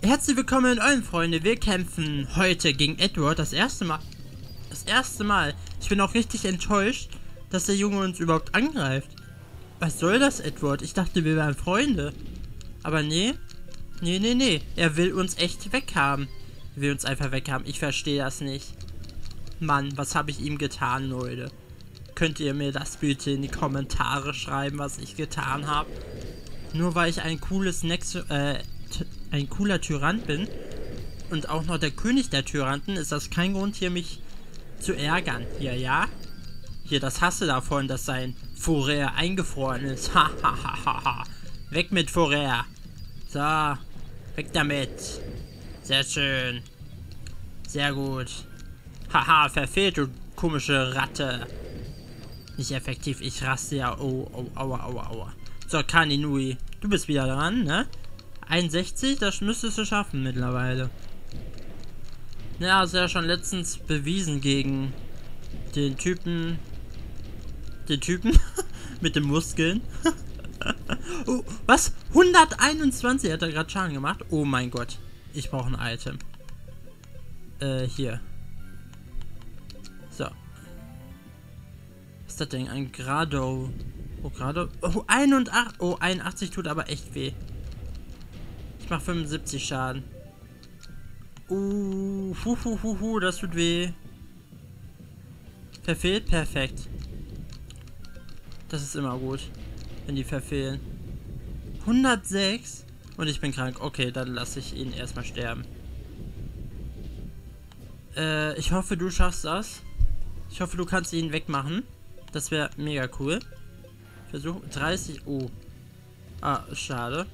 Herzlich willkommen, euren Freunde. Wir kämpfen heute gegen Edward. Das erste Mal. Das erste Mal. Ich bin auch richtig enttäuscht, dass der Junge uns überhaupt angreift. Was soll das, Edward? Ich dachte, wir wären Freunde. Aber nee. Nee. Er will uns echt weghaben. Er will uns einfach weghaben. Ich verstehe das nicht. Mann, was habe ich ihm getan, Leute? Könnt ihr mir das bitte in die Kommentare schreiben, was ich getan habe? Nur weil ich ein cooles ein cooler Tyrant bin und auch noch der König der Tyranten, ist das kein Grund, hier mich zu ärgern. Hier, ja? Hier, das Hasse davon, dass sein Fourrier eingefroren ist. Hahaha. Weg mit Fourrier. So, weg damit. Sehr schön. Sehr gut. Haha, verfehlt, du komische Ratte. Nicht effektiv, ich raste ja. Oh, aua. So, Kaninui, du bist wieder dran, ne? 61, das müsstest du schaffen mittlerweile. Ja, hast ja schon letztens bewiesen gegen den Typen. Mit den Muskeln. Oh, was? 121 hat er gerade Schaden gemacht. Oh mein Gott. Ich brauche ein Item. Hier. So. Was ist das denn? Ein Grado. Oh, Grado. Oh, 81. Oh, 81 tut aber echt weh. Ich mach 75 Schaden. Das tut weh. Verfehlt? Perfekt. Das ist immer gut, wenn die verfehlen. 106? Und ich bin krank. Okay, dann lasse ich ihn erstmal sterben. Ich hoffe, du schaffst das. Ich hoffe, du kannst ihn wegmachen. Das wäre mega cool. Versuch 30. Oh. Ah, schade.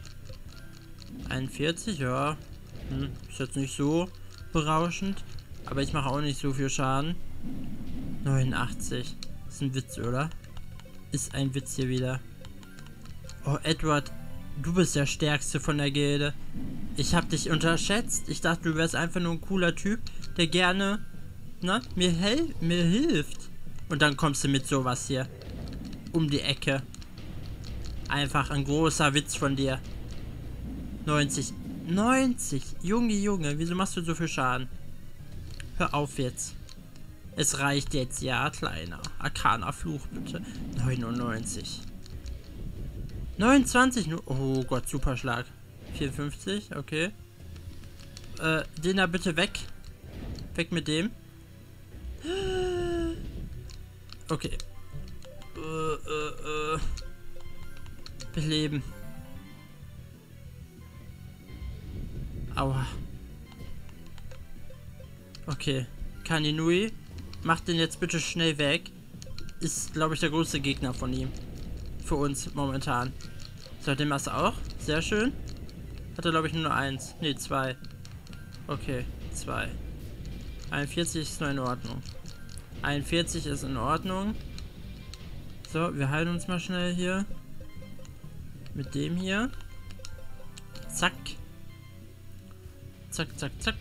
41, ja. Ist jetzt nicht so berauschend. Aber ich mache auch nicht so viel Schaden. 89. Ist ein Witz, oder? Ist ein Witz hier wieder. Oh, Edward, du bist der Stärkste von der Gilde. Ich habe dich unterschätzt. Ich dachte, du wärst einfach nur ein cooler Typ, der gerne, mir hilft. Und dann kommst du mit sowas hier um die Ecke. Einfach ein großer Witz von dir. 90. Junge, wieso machst du so viel Schaden? Hör auf jetzt. Es reicht jetzt, ja, kleiner. Arkaner Fluch, bitte. 99. 29 nur. Oh Gott, Superschlag. 54, okay. Den da bitte weg. Weg mit dem. Okay. Beleben. Aua. Okay. Kaninui. Macht den jetzt bitte schnell weg. Ist, glaube ich, der größte Gegner von ihm. Für uns momentan. So, den machst du auch. Sehr schön. Hat er, glaube ich, nur 1. Ne, 2. Okay, 2. 41 ist nur in Ordnung. 41 ist in Ordnung. So, wir heilen uns mal schnell hier. Mit dem hier. Zack. Zack.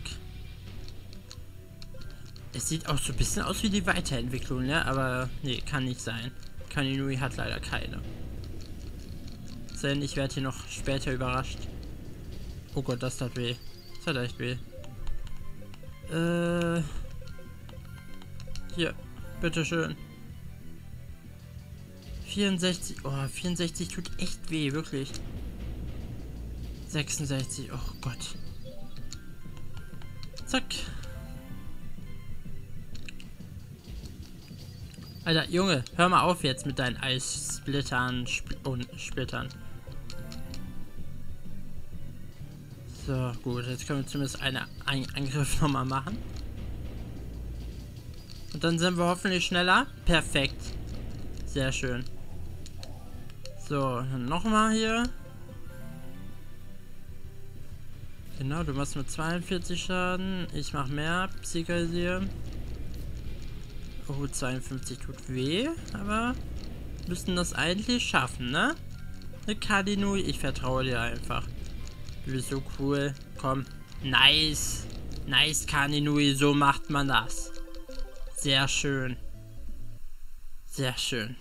Es sieht auch so ein bisschen aus wie die Weiterentwicklung, ne? Aber nee, kann nicht sein. Kaninui hat leider keine. Denn ich werde hier noch später überrascht. Oh Gott, das tat weh. Das hat echt weh. Hier, bitteschön. 64. Oh, 64 tut echt weh, wirklich. 66. Oh Gott. Zack. Alter, Junge, hör mal auf jetzt mit deinen Eissplittern und Splittern. So, gut, jetzt können wir zumindest einen Angriff nochmal machen. Und dann sind wir hoffentlich schneller. Perfekt. Sehr schön. So, nochmal hier. Genau, du machst mit 42 Schaden. Ich mach mehr. Psychisieren. Oh, 52 tut weh, aber müssten das eigentlich schaffen, ne? Kaninui, ich vertraue dir einfach. Du bist so cool. Komm. Nice. Nice, Kaninui, so macht man das. Sehr schön. Sehr schön.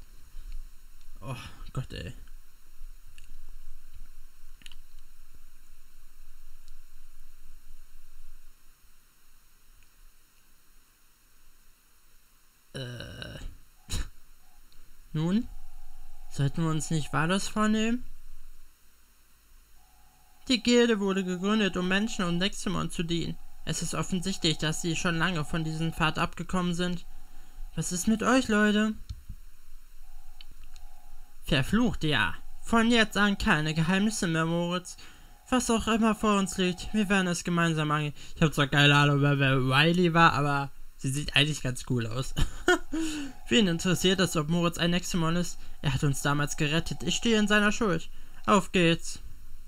Oh Gott, ey. Nun? Sollten wir uns nicht Vados vornehmen? Die Gilde wurde gegründet, um Menschen und Nexomon zu dienen. Es ist offensichtlich, dass sie schon lange von diesem Pfad abgekommen sind. Was ist mit euch, Leute? Verflucht, ja. Von jetzt an keine Geheimnisse mehr, Moritz. Was auch immer vor uns liegt, wir werden es gemeinsam angehen. Ich habe zwar keine Ahnung, wer Riley war, aber sie sieht eigentlich ganz cool aus. Wen interessiert es, ob Moritz ein Nexomon ist? Er hat uns damals gerettet. Ich stehe in seiner Schuld. Auf geht's.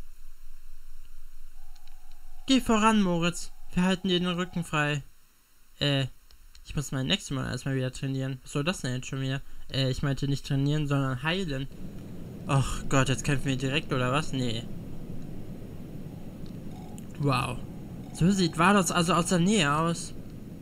Geh voran, Moritz. Wir halten dir den Rücken frei. Ich muss mein Nexomon erstmal wieder trainieren. Was soll das denn jetzt schon wieder? Ich meinte nicht trainieren, sondern heilen. Ach Gott, jetzt kämpfen wir direkt, oder was? Nee. Wow. So sieht Vados also aus der Nähe aus.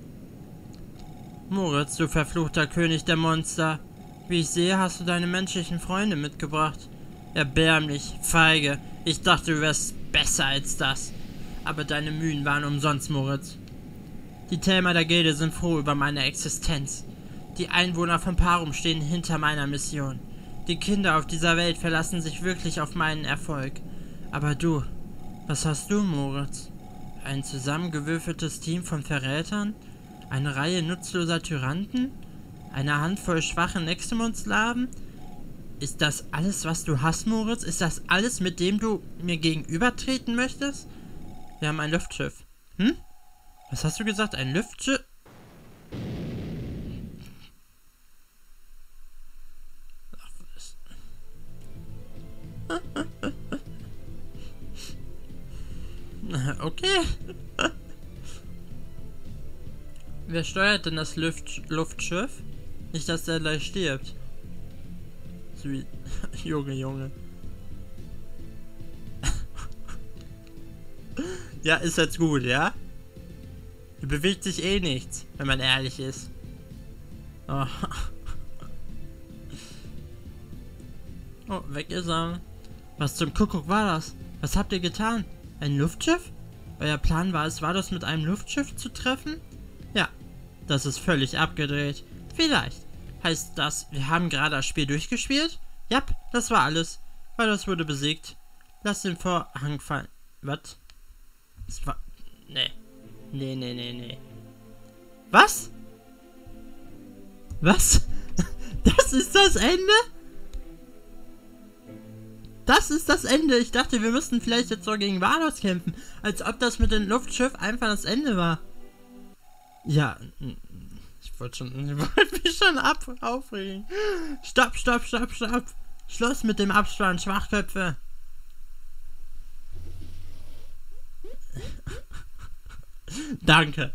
Moritz, du verfluchter König der Monster. Wie ich sehe, hast du deine menschlichen Freunde mitgebracht. Erbärmlich, feige. Ich dachte, du wärst besser als das. Aber deine Mühen waren umsonst, Moritz. Die Thälmer der Gilde sind froh über meine Existenz. Die Einwohner von Parum stehen hinter meiner Mission. Die Kinder auf dieser Welt verlassen sich wirklich auf meinen Erfolg. Aber du, was hast du, Moritz? Ein zusammengewürfeltes Team von Verrätern? Eine Reihe nutzloser Tyranten? Eine Handvoll schwache Nexomon-Slaven? Ist das alles, was du hast, Moritz? Ist das alles, mit dem du mir gegenübertreten möchtest? Wir haben ein Luftschiff. Hm? Was hast du gesagt? Ein Luftschiff? Ach, was? Okay. Wer steuert denn das Luftschiff? Nicht, dass der gleich stirbt. Junge. Ja, ist jetzt gut, ja? Hier bewegt sich eh nichts, wenn man ehrlich ist. Oh, oh, weg ist er. Was zum Kuckuck war das? Was habt ihr getan? Ein Luftschiff? Euer Plan war es, Vados mit einem Luftschiff zu treffen? Ja, das ist völlig abgedreht. Vielleicht. Heißt das, wir haben gerade das Spiel durchgespielt? Jap, das war alles. Vados wurde besiegt. Lass den Vorhang fallen. Was? Das war... Nee. Nee. Was? Was? Das ist das Ende? Das ist das Ende. Ich dachte, wir müssten vielleicht jetzt so gegen Vados kämpfen. Als ob das mit dem Luftschiff einfach das Ende war. Ja, ich wollte mich schon aufregen. Stopp. Schluss mit dem Abspann, Schwachköpfe. Danke.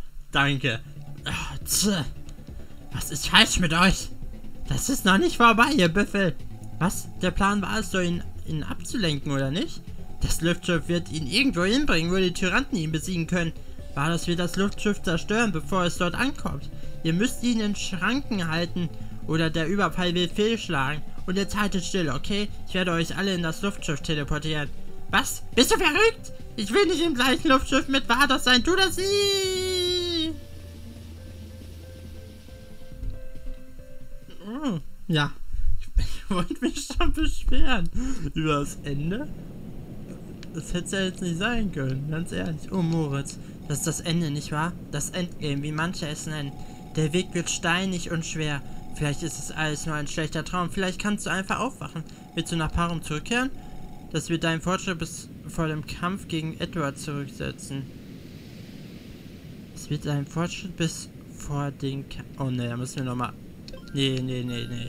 Was ist falsch mit euch? Das ist noch nicht vorbei, ihr Büffel. Was? Der Plan war es, so ihn abzulenken, oder nicht? Das Luftschiff wird ihn irgendwo hinbringen, wo die Tyranten ihn besiegen können. Vados wird das Luftschiff zerstören, bevor es dort ankommt. Ihr müsst ihn in Schranken halten, oder der Überfall wird fehlschlagen. Und jetzt haltet still, okay? Ich werde euch alle in das Luftschiff teleportieren. Was? Bist du verrückt? Ich will nicht im gleichen Luftschiff mit Vados sein. Tu das nie! Ja. Ich wollte mich schon beschweren über das Ende. Das hätte es ja jetzt nicht sein können, ganz ehrlich. Oh, Moritz, das ist das Ende, nicht wahr? Das Endgame, wie manche es nennen. Der Weg wird steinig und schwer. Vielleicht ist es alles nur ein schlechter Traum. Vielleicht kannst du einfach aufwachen. Willst du nach Parum zurückkehren? Das wird deinen Fortschritt bis vor dem Kampf gegen Edward zurücksetzen. Es wird deinen Fortschritt bis vor den Kampf... Oh ne, da müssen wir nochmal... Nee.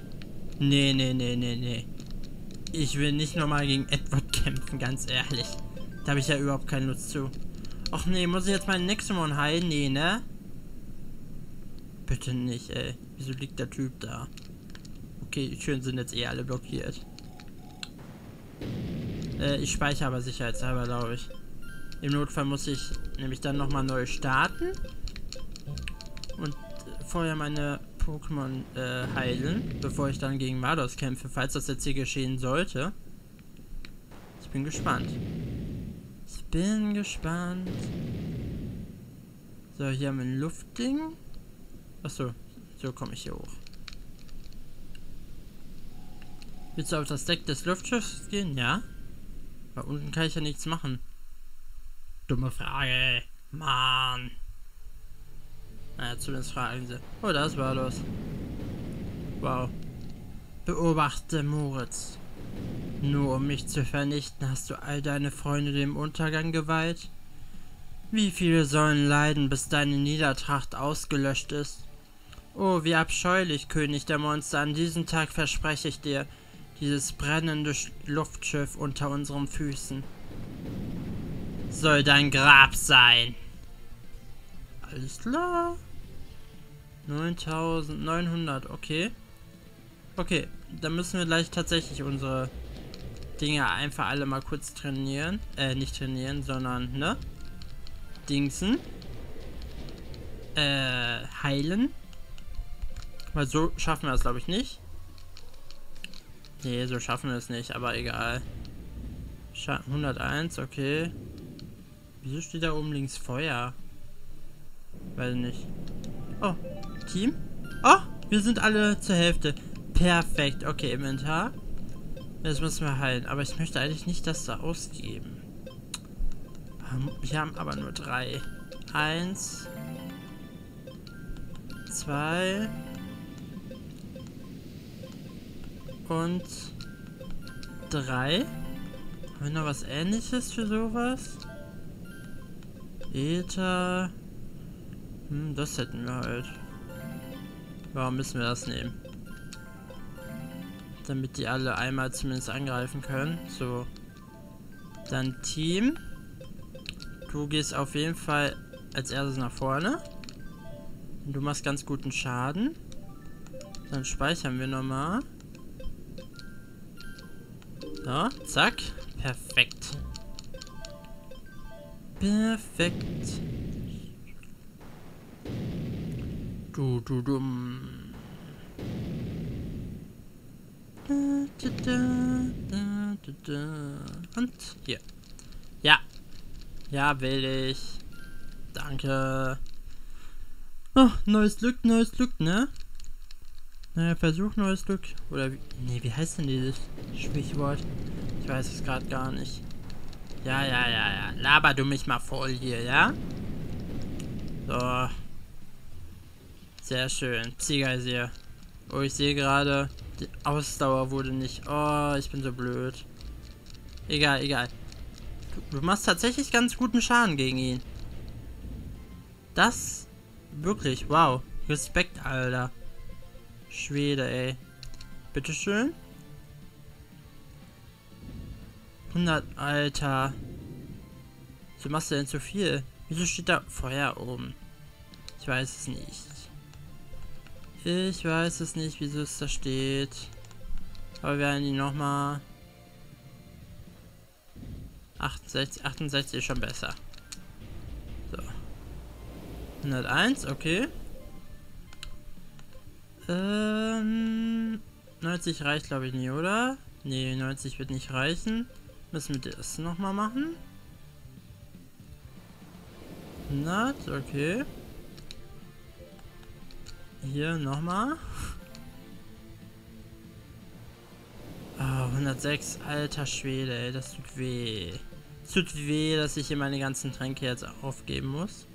Ich will nicht nochmal gegen Edward kämpfen, ganz ehrlich. Da habe ich ja überhaupt keine Lust zu. Och nee, muss ich jetzt meinen Nexomon heilen? Nee, ne? Bitte nicht, ey. Wieso liegt der Typ da? Okay, die Türen sind jetzt eh alle blockiert. Ich speichere aber sicherheitshalber, glaube ich. Im Notfall muss ich nämlich dann nochmal neu starten. Und vorher meine Pokémon heilen, bevor ich dann gegen Vados kämpfe, falls das jetzt hier geschehen sollte. Ich bin gespannt. So, hier haben wir ein Luftding. Achso, so komme ich hier hoch. Willst du auf das Deck des Luftschiffs gehen? Ja. Weil unten kann ich ja nichts machen. Dumme Frage. Mann. Naja, zumindest fragen sie. Oh, das war los. Wow. Beobachte Moritz. Nur um mich zu vernichten, hast du all deine Freunde dem Untergang geweiht? Wie viele sollen leiden, bis deine Niedertracht ausgelöscht ist? Oh, wie abscheulich, König der Monster, an diesem Tag verspreche ich dir, dieses brennende Luftschiff unter unseren Füßen soll dein Grab sein. Alles klar. 9900, okay. Okay, dann müssen wir gleich tatsächlich unsere Dinge einfach alle mal kurz trainieren. Nicht trainieren, sondern, ne? Dingsen. Heilen. Weil so schaffen wir es, glaube ich, nicht. Nee, so schaffen wir es nicht, aber egal. 101, okay. Wieso steht da oben links Feuer? Weiß nicht. Oh, Team? Oh, wir sind alle zur Hälfte. Perfekt, okay, Inventar. Jetzt müssen wir heilen, aber ich möchte eigentlich nicht das da ausgeben. Wir haben aber nur 3. 1, 2 und 3. Haben wir noch was Ähnliches für sowas? Ether. Das hätten wir halt. Warum müssen wir das nehmen? Damit die alle einmal zumindest angreifen können. So. Dann Team. Du gehst auf jeden Fall als erstes nach vorne. Du machst ganz guten Schaden. Dann speichern wir nochmal. So, zack. Perfekt. Perfekt. Dumm. Und hier. Ja. Ja, will ich. Danke. Oh, neues Glück, ne? Naja, Versuch, neues Glück. Oder wie. Nee, wie heißt denn dieses Sprichwort? Ich weiß es gerade gar nicht. Ja. Laber du mich mal voll hier, ja? So. Sehr schön. Psygeisier. Oh, ich sehe gerade, die Ausdauer wurde nicht. Oh, ich bin so blöd. Egal. Du machst tatsächlich ganz guten Schaden gegen ihn. Das. Wirklich, wow. Respekt, Alter. Schwede, ey. Bitteschön. 100, Alter. Wieso machst du denn zu viel? Wieso steht da Feuer oben? Ich weiß es nicht. Ich weiß es nicht, wieso es da steht. Aber wir werden ihn nochmal. 68 ist schon besser. So. 101, okay. 90 reicht, glaube ich, nie, oder? Nee, 90 wird nicht reichen. Müssen wir das nochmal machen. 100, okay. Hier nochmal. 106, alter Schwede, ey, das tut weh. Es tut weh, dass ich hier meine ganzen Tränke jetzt aufgeben muss.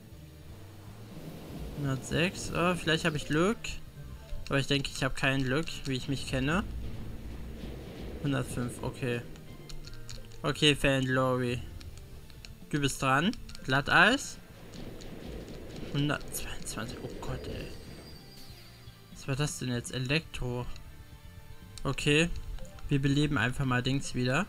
106, oh, vielleicht habe ich Glück. Aber ich denke, ich habe kein Glück, wie ich mich kenne. 105, okay. Okay, Fan Glory. Du bist dran. Glatteis. 122, oh Gott, ey. Was war das denn jetzt? Elektro. Okay. Wir beleben einfach mal Dings wieder.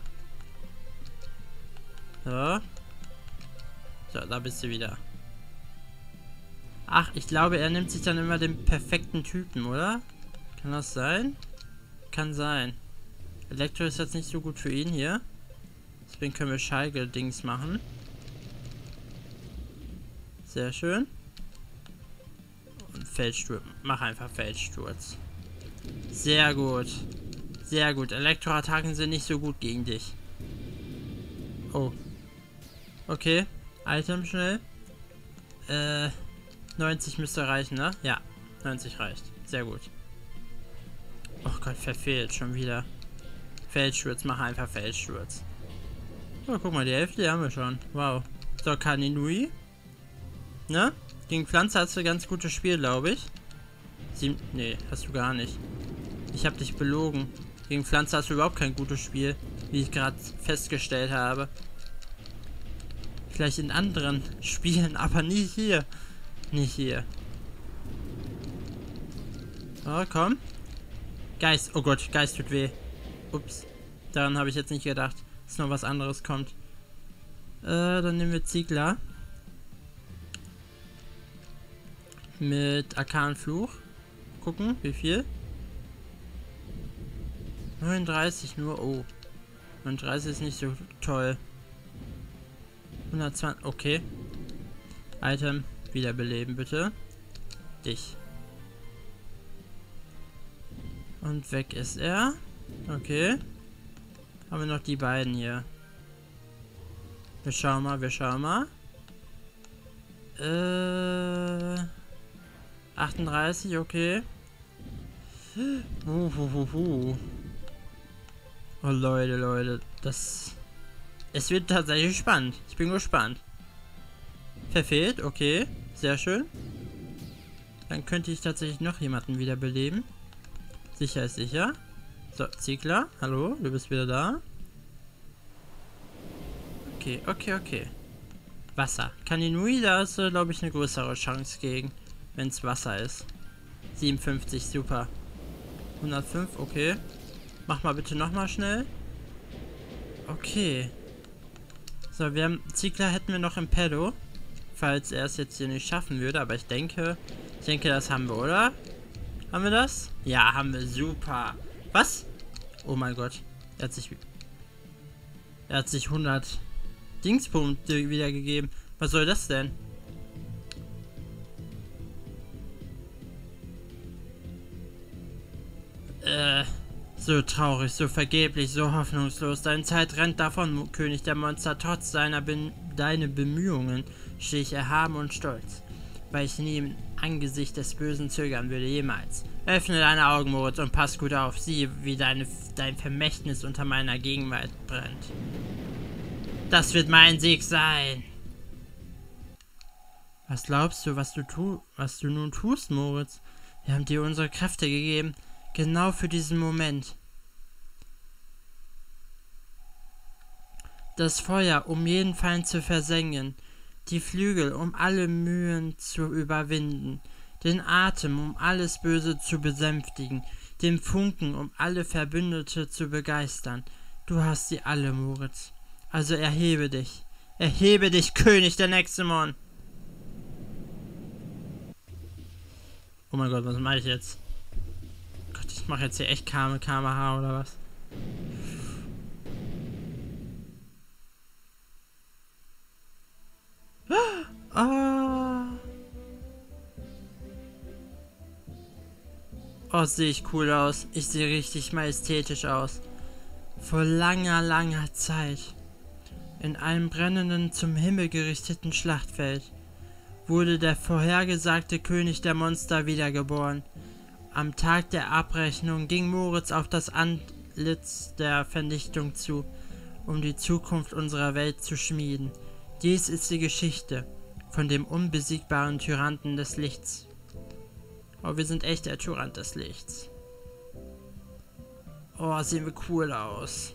So. So, da bist du wieder. Ach, ich glaube, er nimmt sich dann immer den perfekten Typen, oder? Kann das sein? Kann sein. Elektro ist jetzt nicht so gut für ihn hier. Deswegen können wir Schalke-Dings machen. Sehr schön. Und Feldsturz. Mach einfach Feldsturz. Sehr gut. Sehr gut. Elektroattacken sind nicht so gut gegen dich. Oh. Okay. Item schnell. 90 müsste reichen, ne? Ja. 90 reicht. Sehr gut. Oh Gott, verfehlt. Schon wieder. Felssturz, mach einfach Felssturz. So, guck mal, die Hälfte haben wir schon. Wow. So, Kaninui. Ne? Gegen Pflanze hast du ein ganz gutes Spiel, glaube ich. Nee, hast du gar nicht. Ich habe dich belogen. Gegen Pflanze hast du überhaupt kein gutes Spiel, wie ich gerade festgestellt habe. Vielleicht in anderen Spielen, aber nie hier. Nicht hier. Oh, komm. Geist. Oh Gott, Geist tut weh. Ups. Daran habe ich jetzt nicht gedacht, dass noch was anderes kommt. Dann nehmen wir Ziegler. Mit Arkanfluch. Gucken, wie viel? 39 nur. Oh. 39 ist nicht so toll. 120. Okay. Item. Wiederbeleben, bitte. Dich. Und weg ist er. Okay. Haben wir noch die beiden hier. Wir schauen mal, wir schauen mal. 38, okay. Oh Leute, Leute, das... Es wird tatsächlich spannend. Ich bin gespannt. Verfehlt, okay. Sehr schön. Dann könnte ich tatsächlich noch jemanden wiederbeleben. Sicher ist sicher. So, Ziegler, hallo, du bist wieder da. Okay, okay, okay. Wasser. Kaninui, da ist, glaube ich, eine größere Chance gegen, wenn es Wasser ist. 57, super. 105, okay. Mach mal bitte nochmal schnell. Okay. So, wir haben Ziegler hätten wir noch im Pedo. Falls er es jetzt hier nicht schaffen würde, aber ich denke, das haben wir, oder? Haben wir das? Ja, haben wir, super. Was? Oh mein Gott. Er hat sich 100 Dingspunkte wiedergegeben. Was soll das denn? So traurig, so vergeblich, so hoffnungslos. Deine Zeit rennt davon, König der Monster. Trotz deiner Bemühungen stehe ich erhaben und stolz, weil ich nie im Angesicht des Bösen zögern würde, jemals. Öffne deine Augen, Moritz, und pass gut auf. Sieh, wie dein Vermächtnis unter meiner Gegenwart brennt. Das wird mein Sieg sein. Was glaubst du, was du nun tust, Moritz? Wir haben dir unsere Kräfte gegeben, genau für diesen Moment. Das Feuer, um jeden Feind zu versengen. Die Flügel, um alle Mühen zu überwinden. Den Atem, um alles Böse zu besänftigen. Den Funken, um alle Verbündete zu begeistern. Du hast sie alle, Moritz. Also erhebe dich. Erhebe dich, König der Nexomon. Oh mein Gott, was mache ich jetzt? Gott, ich mache jetzt hier echt Kamehameha oder was? Oh, sehe ich cool aus. Ich sehe richtig majestätisch aus. Vor langer, langer Zeit, in einem brennenden, zum Himmel gerichteten Schlachtfeld, wurde der vorhergesagte König der Monster wiedergeboren. Am Tag der Abrechnung ging Moritz auf das Antlitz der Vernichtung zu, um die Zukunft unserer Welt zu schmieden. Dies ist die Geschichte von dem unbesiegbaren Tyrannen des Lichts. Oh, wir sind echt der Tyrant des Lichts. Oh, sehen wir cool aus.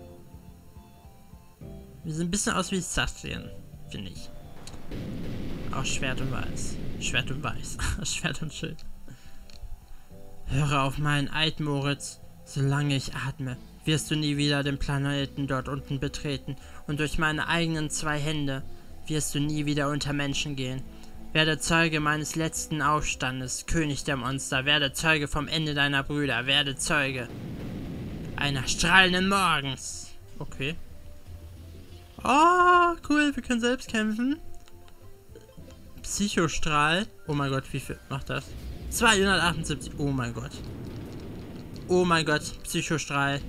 Wir sehen ein bisschen aus wie Sastrien, finde ich. Auch Schwert und Weiß. Schwert und Weiß. Schwert und Schild. Höre auf meinen Eid, Moritz. Solange ich atme, wirst du nie wieder den Planeten dort unten betreten. Und durch meine eigenen 2 Hände wirst du nie wieder unter Menschen gehen. Werde Zeuge meines letzten Aufstandes, König der Monster. Werde Zeuge vom Ende deiner Brüder. Werde Zeuge einer strahlenden Morgens. Okay. Oh, cool. Wir können selbst kämpfen. Psychostrahl. Oh mein Gott, wie viel macht das? 278. Oh mein Gott. Oh mein Gott, Psychostrahl.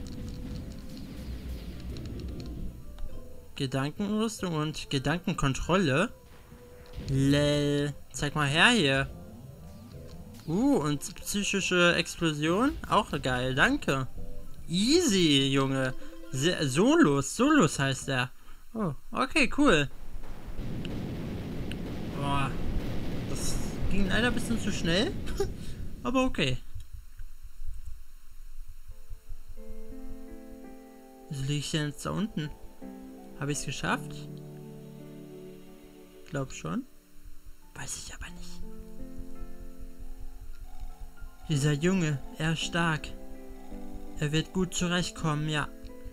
Gedankenrüstung und Gedankenkontrolle. Lel. Zeig mal her hier. Und psychische Explosion. Auch geil, danke. Easy, Junge. Solos heißt er. Oh, okay, cool. Boah. Das ging leider ein bisschen zu schnell. Aber okay. Wieso liege ich denn jetzt da unten? Habe ich es geschafft? Glaub schon. Weiß ich aber nicht. Dieser Junge, er ist stark. Er wird gut zurechtkommen, ja.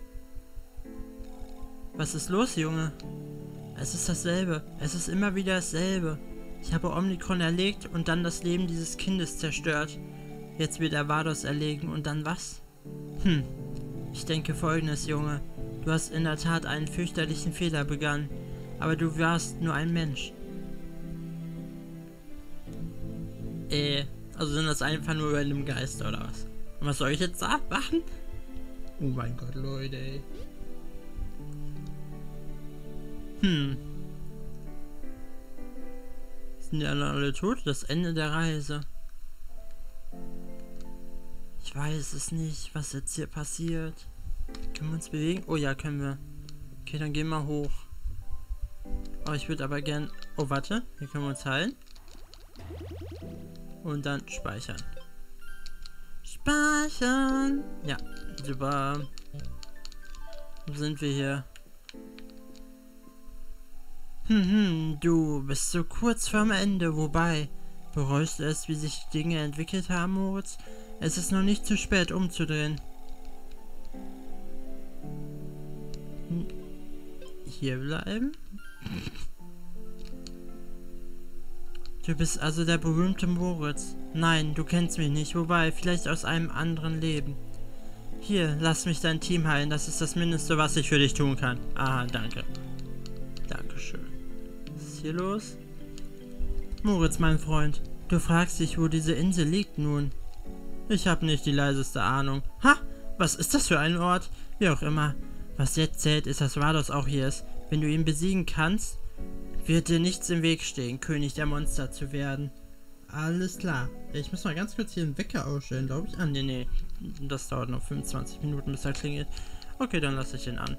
Was ist los, Junge? Es ist dasselbe. Es ist immer wieder dasselbe. Ich habe Omikron erlegt und dann das Leben dieses Kindes zerstört. Jetzt wird er Vados erlegen und dann was? Ich denke Folgendes, Junge. Du hast in der Tat einen fürchterlichen Fehler begangen. Aber du warst nur ein Mensch. Also sind das einfach nur random Geister oder was? Und was soll ich jetzt da machen? Oh mein Gott, Leute, ey. Sind die alle tot? Das Ende der Reise. Ich weiß es nicht, was jetzt hier passiert. Können wir uns bewegen? Oh ja, können wir. Okay, dann gehen wir hoch. Oh, ich würde aber gern... Oh, warte. Hier können wir uns heilen. Und dann speichern. Speichern! Ja, super. Wo sind wir hier? Du bist so kurz vorm Ende, wobei... Bereust du es, wie sich die Dinge entwickelt haben, Moritz? Es ist noch nicht zu spät, umzudrehen. Hier bleiben? Du bist also der berühmte Moritz. Nein, du kennst mich nicht, wobei, vielleicht aus einem anderen Leben. Hier, lass mich dein Team heilen, das ist das Mindeste, was ich für dich tun kann. Aha, danke. Dankeschön. Was ist hier los? Moritz, mein Freund, du fragst dich, wo diese Insel liegt nun. Ich habe nicht die leiseste Ahnung. Ha! Was ist das für ein Ort? Wie auch immer. Was jetzt zählt, ist, dass Vados auch hier ist. Wenn du ihn besiegen kannst, wird dir nichts im Weg stehen, König der Monster zu werden. Alles klar. Ich muss mal ganz kurz hier einen Wecker ausstellen, glaube ich. Ah, nee. Das dauert noch 25 Minuten, bis er klingelt. Okay, dann lasse ich ihn an.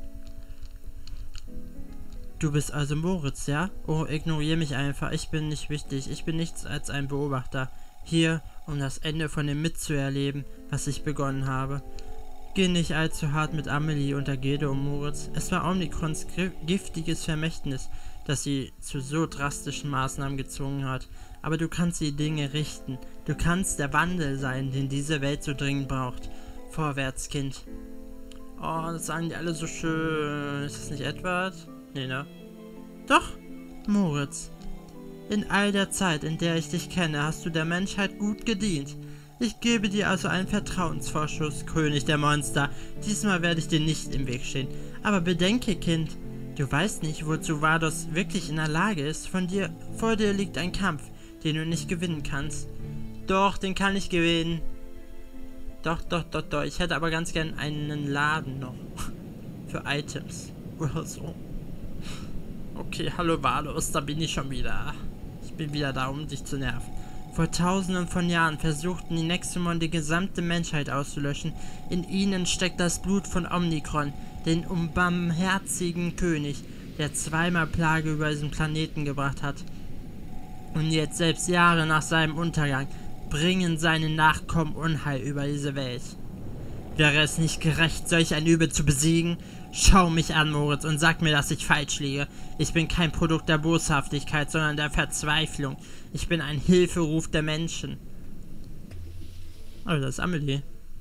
Du bist also Moritz, ja? Oh, ignoriere mich einfach. Ich bin nicht wichtig. Ich bin nichts als ein Beobachter. Hier, um das Ende von dem mitzuerleben, was ich begonnen habe. Geh nicht allzu hart mit Amelie und der Gilde um, Moritz. Es war Omikrons giftiges Vermächtnis, das sie zu so drastischen Maßnahmen gezwungen hat. Aber du kannst die Dinge richten. Du kannst der Wandel sein, den diese Welt so dringend braucht. Vorwärts, Kind. Oh, das sagen die alle so schön. Ist das nicht Edward? Nee, ne? Doch, Moritz. In all der Zeit, in der ich dich kenne, hast du der Menschheit gut gedient. Ich gebe dir also einen Vertrauensvorschuss, König der Monster. Diesmal werde ich dir nicht im Weg stehen. Aber bedenke, Kind, du weißt nicht, wozu Vados wirklich in der Lage ist. Vor dir liegt ein Kampf, den du nicht gewinnen kannst. Doch, den kann ich gewinnen. Doch. Ich hätte aber ganz gern einen Laden noch. Für Items. Oder so. Okay, hallo Vados, da bin ich schon wieder. Ich bin wieder da, um dich zu nerven. Vor tausenden von Jahren versuchten die Nexomon die gesamte Menschheit auszulöschen. In ihnen steckt das Blut von Omikron, den unbarmherzigen König, der zweimal Plage über diesen Planeten gebracht hat. Und jetzt, selbst Jahre nach seinem Untergang, bringen seine Nachkommen Unheil über diese Welt. Wäre es nicht gerecht, solch ein Übel zu besiegen? Schau mich an, Moritz, und sag mir, dass ich falsch liege. Ich bin kein Produkt der Boshaftigkeit, sondern der Verzweiflung. Ich bin ein Hilferuf der Menschen. Oh, das ist Amelie.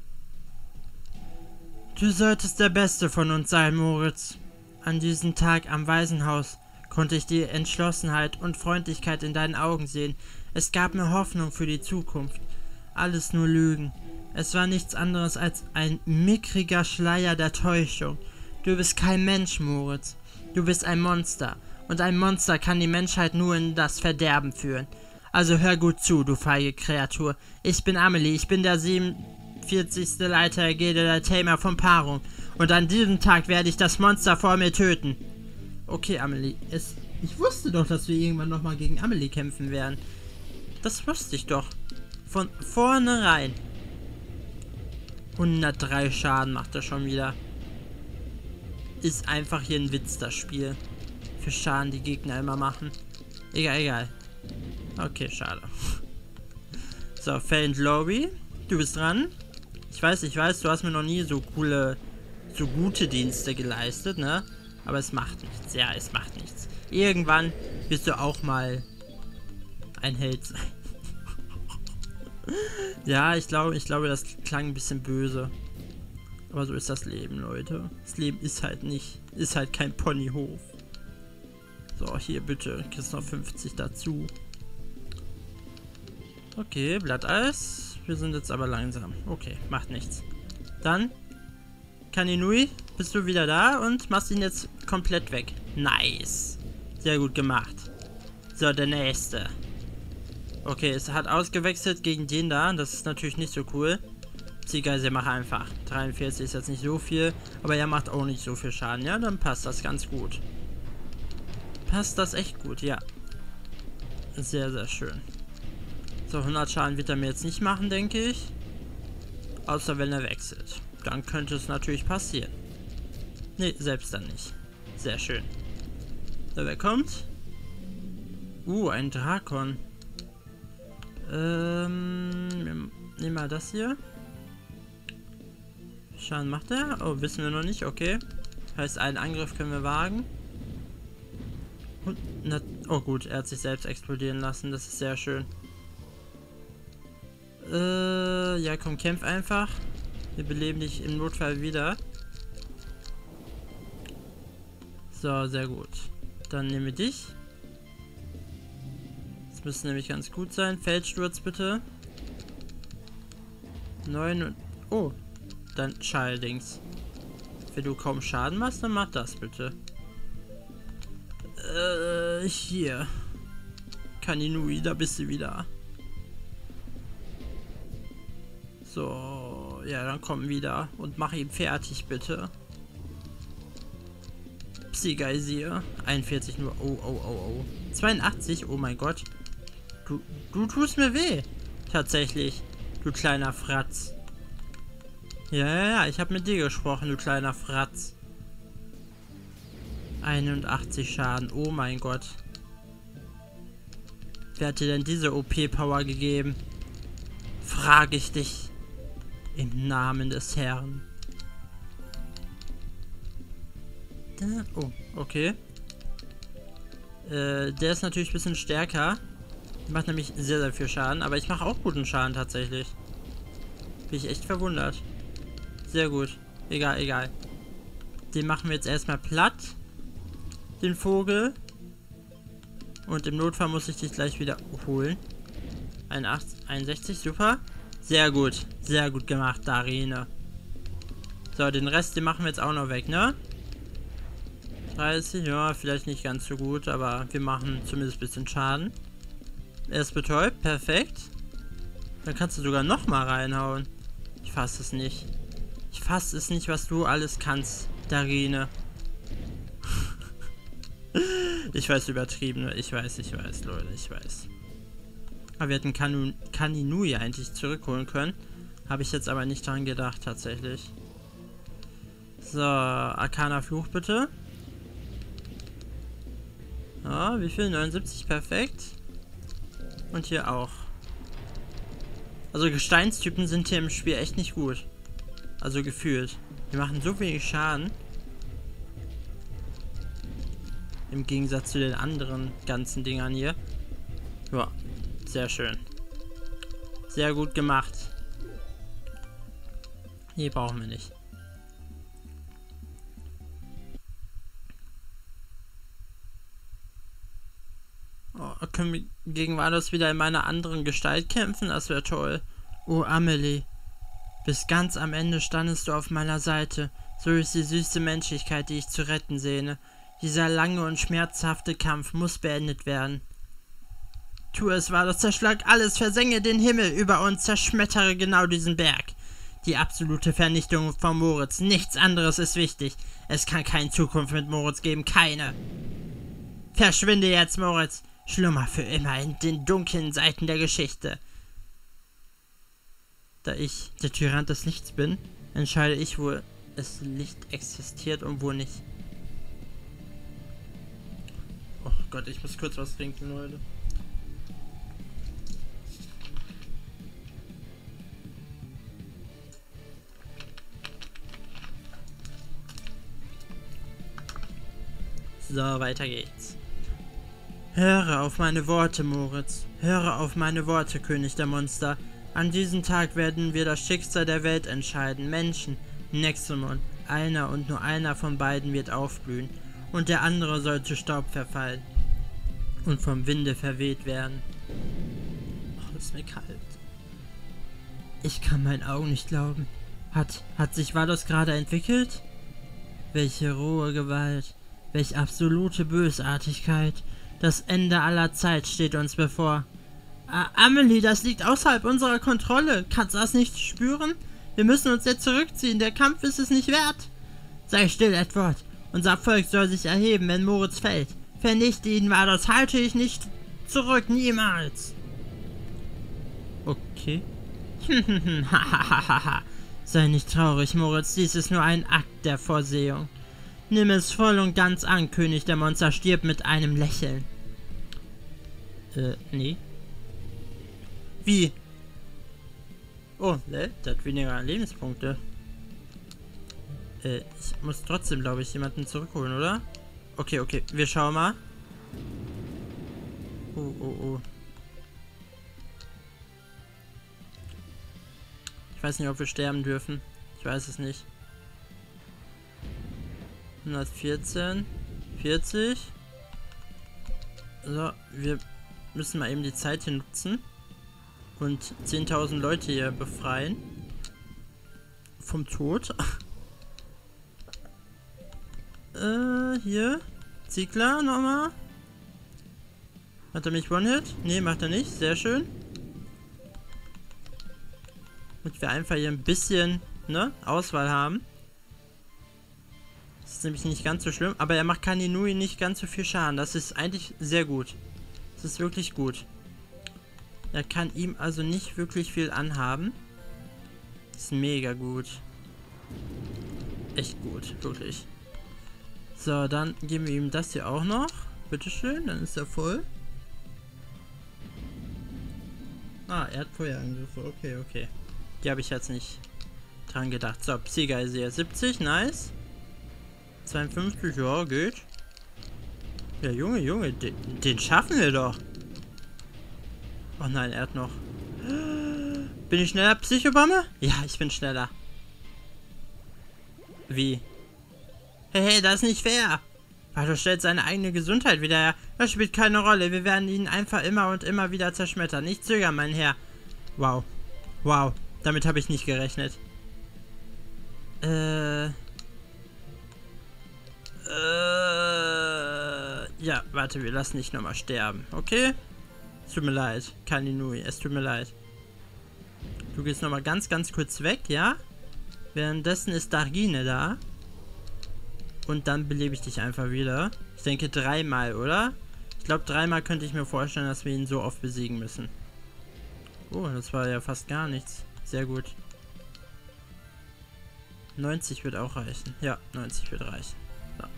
Du solltest der Beste von uns sein, Moritz. An diesem Tag am Waisenhaus konnte ich die Entschlossenheit und Freundlichkeit in deinen Augen sehen. Es gab mir Hoffnung für die Zukunft. Alles nur Lügen. Es war nichts anderes als ein mickriger Schleier der Täuschung. Du bist kein Mensch, Moritz. Du bist ein Monster. Und ein Monster kann die Menschheit nur in das Verderben führen. Also hör gut zu, du feige Kreatur. Ich bin Amelie, ich bin der 47. Leiter der Gilde der Tamer von Parum. Und an diesem Tag werde ich das Monster vor mir töten. Okay, Amelie, ich wusste doch, dass wir irgendwann nochmal gegen Amelie kämpfen werden. Das wusste ich doch. Von vornherein. 103 Schaden macht er schon wieder. Ist einfach hier ein Witz, das Spiel. Für Schaden die Gegner immer machen. Egal, egal. Okay, schade. So, Faint Lobby. Du bist dran. Ich weiß, du hast mir noch nie so gute Dienste geleistet, ne? Aber es macht nichts. Ja, es macht nichts. Irgendwann wirst du auch mal ein Held sein. Ja, ich glaube, das klang ein bisschen böse. Aber so ist das Leben, Leute. Das Leben ist halt kein Ponyhof. So, hier bitte. Kriegst noch 50 dazu. Okay, Blatteis. Wir sind jetzt aber langsam. Okay, macht nichts. Dann, Kaninui, bist du wieder da und machst ihn jetzt komplett weg. Nice. Sehr gut gemacht. So, der nächste. Okay, es hat ausgewechselt gegen den da. Das ist natürlich nicht so cool. Ziehgeise, mach einfach. 43 ist jetzt nicht so viel, aber er macht auch nicht so viel Schaden. Ja, dann passt das ganz gut. Passt das echt gut, ja. Sehr, sehr schön. So, 100 Schaden wird er mir jetzt nicht machen, denke ich. Außer wenn er wechselt. Dann könnte es natürlich passieren. Ne, selbst dann nicht. Sehr schön. So, wer kommt? Ein Drakon. Nehmen wir das hier. Schaden macht er? Oh, wissen wir noch nicht. Okay. Heißt, einen Angriff können wir wagen. Und, oh gut, er hat sich selbst explodieren lassen. Das ist sehr schön. Ja, komm, kämpf einfach. Wir beleben dich im Notfall wieder. So, sehr gut. Dann nehmen wir dich. Das müsste nämlich ganz gut sein. Feldsturz bitte. 9 und... Oh, dann Schalldings. Wenn du kaum Schaden machst, dann mach das bitte. Hier. Kaninui, da bist du wieder. So, ja, dann komm wieder und mach ihn fertig, bitte. Psygeisier. 41 nur. Oh. 82, oh mein Gott. Du tust mir weh. Tatsächlich, du kleiner Fratz. Ja, ich habe mit dir gesprochen, du kleiner Fratz. 81 Schaden, oh mein Gott. Wer hat dir denn diese OP-Power gegeben? Frage ich dich. Im Namen des Herrn. Oh, okay. Der ist natürlich ein bisschen stärker. Macht nämlich sehr, sehr viel Schaden. Aber ich mache auch guten Schaden tatsächlich. Bin ich echt verwundert. Sehr gut. Egal. Den machen wir jetzt erstmal platt. Den Vogel. Und im Notfall muss ich dich gleich wieder holen. 61, super. Sehr gut gemacht, Darine. So, den Rest, den machen wir jetzt auch noch weg, ne? 30, ja, vielleicht nicht ganz so gut, aber wir machen zumindest ein bisschen Schaden. Er ist betäubt, perfekt. Dann kannst du sogar nochmal reinhauen. Ich fasse es nicht. Ich fasse es nicht, was du alles kannst, Darine. Ich weiß, übertrieben. Ich weiß, Leute, ich weiß. Aber wir hätten Kaninui eigentlich zurückholen können. Habe ich jetzt aber nicht dran gedacht, tatsächlich. So, Arcana Fluch bitte. Ja, wie viel? 79, perfekt. Und hier auch. Also Gesteinstypen sind hier im Spiel echt nicht gut. Also gefühlt. Die machen so wenig Schaden. Im Gegensatz zu den anderen ganzen Dingern hier. Ja, sehr schön. Sehr gut gemacht. Nee, brauchen wir nicht. Oh, können wir gegen Vados wieder in meiner anderen Gestalt kämpfen? Das wäre toll. Oh, Amelie. Bis ganz am Ende standest du auf meiner Seite. So ist die süße Menschlichkeit, die ich zu retten sehne. Dieser lange und schmerzhafte Kampf muss beendet werden. Tu es, Vados, zerschlag alles, versenge den Himmel über uns, zerschmettere genau diesen Berg. Die absolute Vernichtung von Moritz. Nichts anderes ist wichtig. Es kann keine Zukunft mit Moritz geben. Keine. Verschwinde jetzt, Moritz. Schlummer für immer in den dunklen Seiten der Geschichte. Da ich der Tyrann des Lichts bin, entscheide ich, wo es Licht existiert und wo nicht. Oh Gott, ich muss kurz was trinken, Leute. So, weiter geht's. Höre auf meine Worte, Moritz. Höre auf meine Worte, König der Monster. An diesem Tag werden wir das Schicksal der Welt entscheiden. Menschen, Nexomon, einer und nur einer von beiden wird aufblühen. Und der andere soll zu Staub verfallen. Und vom Winde verweht werden. Oh, ist mir kalt. Ich kann meinen Augen nicht glauben. Hat sich Vados gerade entwickelt? Welche rohe Gewalt. Welch absolute Bösartigkeit. Das Ende aller Zeit steht uns bevor. Amelie, das liegt außerhalb unserer Kontrolle. Kannst du das nicht spüren? Wir müssen uns jetzt zurückziehen. Der Kampf ist es nicht wert. Sei still, Edward. Unser Volk soll sich erheben, wenn Moritz fällt. Vernichte ihn, Vados. Halte ich nicht zurück. Niemals. Okay. Sei nicht traurig, Moritz. Dies ist nur ein Akt der Vorsehung. Nimm es voll und ganz an, König der Monster stirbt mit einem Lächeln. Nee. Wie? Oh, der hat weniger Lebenspunkte. Ich muss trotzdem, glaube ich, jemanden zurückholen, oder? Okay, wir schauen mal. Oh. Ich weiß nicht, ob wir sterben dürfen. Ich weiß es nicht. 114, 40. So, wir müssen mal eben die Zeit hier nutzen und 10.000 Leute hier befreien vom Tod. Hier. Ziegler nochmal. Hat er mich One-Hit? Ne, macht er nicht. Sehr schön. Und wir einfach hier ein bisschen, ne, Auswahl haben. Das ist nämlich nicht ganz so schlimm, aber er macht Kaninui nicht ganz so viel Schaden. Das ist eigentlich sehr gut. Das ist wirklich gut. Er kann ihm also nicht wirklich viel anhaben. Das ist mega gut. Echt gut, wirklich. So, dann geben wir ihm das hier auch noch. Bitteschön, dann ist er voll. Ah, er hat Feuerangriffe. Okay. Die habe ich jetzt nicht dran gedacht. So, Psygeisir 70, nice. 52, ja, geht. Ja, Junge, den schaffen wir doch. Oh nein, er hat noch. Bin ich schneller, Psychobombe? Ja, ich bin schneller. Wie? Hey, das ist nicht fair. Vados stellt seine eigene Gesundheit wieder her. Das spielt keine Rolle. Wir werden ihn einfach immer und immer wieder zerschmettern. Nicht zögern, mein Herr. Wow. Damit habe ich nicht gerechnet. Ja, warte, wir lassen dich nochmal sterben, okay? Es tut mir leid, Kaninui, es tut mir leid. Du gehst nochmal ganz kurz weg, ja? Währenddessen ist Dargine da. Und dann belebe ich dich einfach wieder. Ich denke 3-mal, oder? Ich glaube 3-mal könnte ich mir vorstellen, dass wir ihn so oft besiegen müssen. Oh, das war ja fast gar nichts. Sehr gut. 90 wird auch reichen. Ja, 90 wird reichen. So.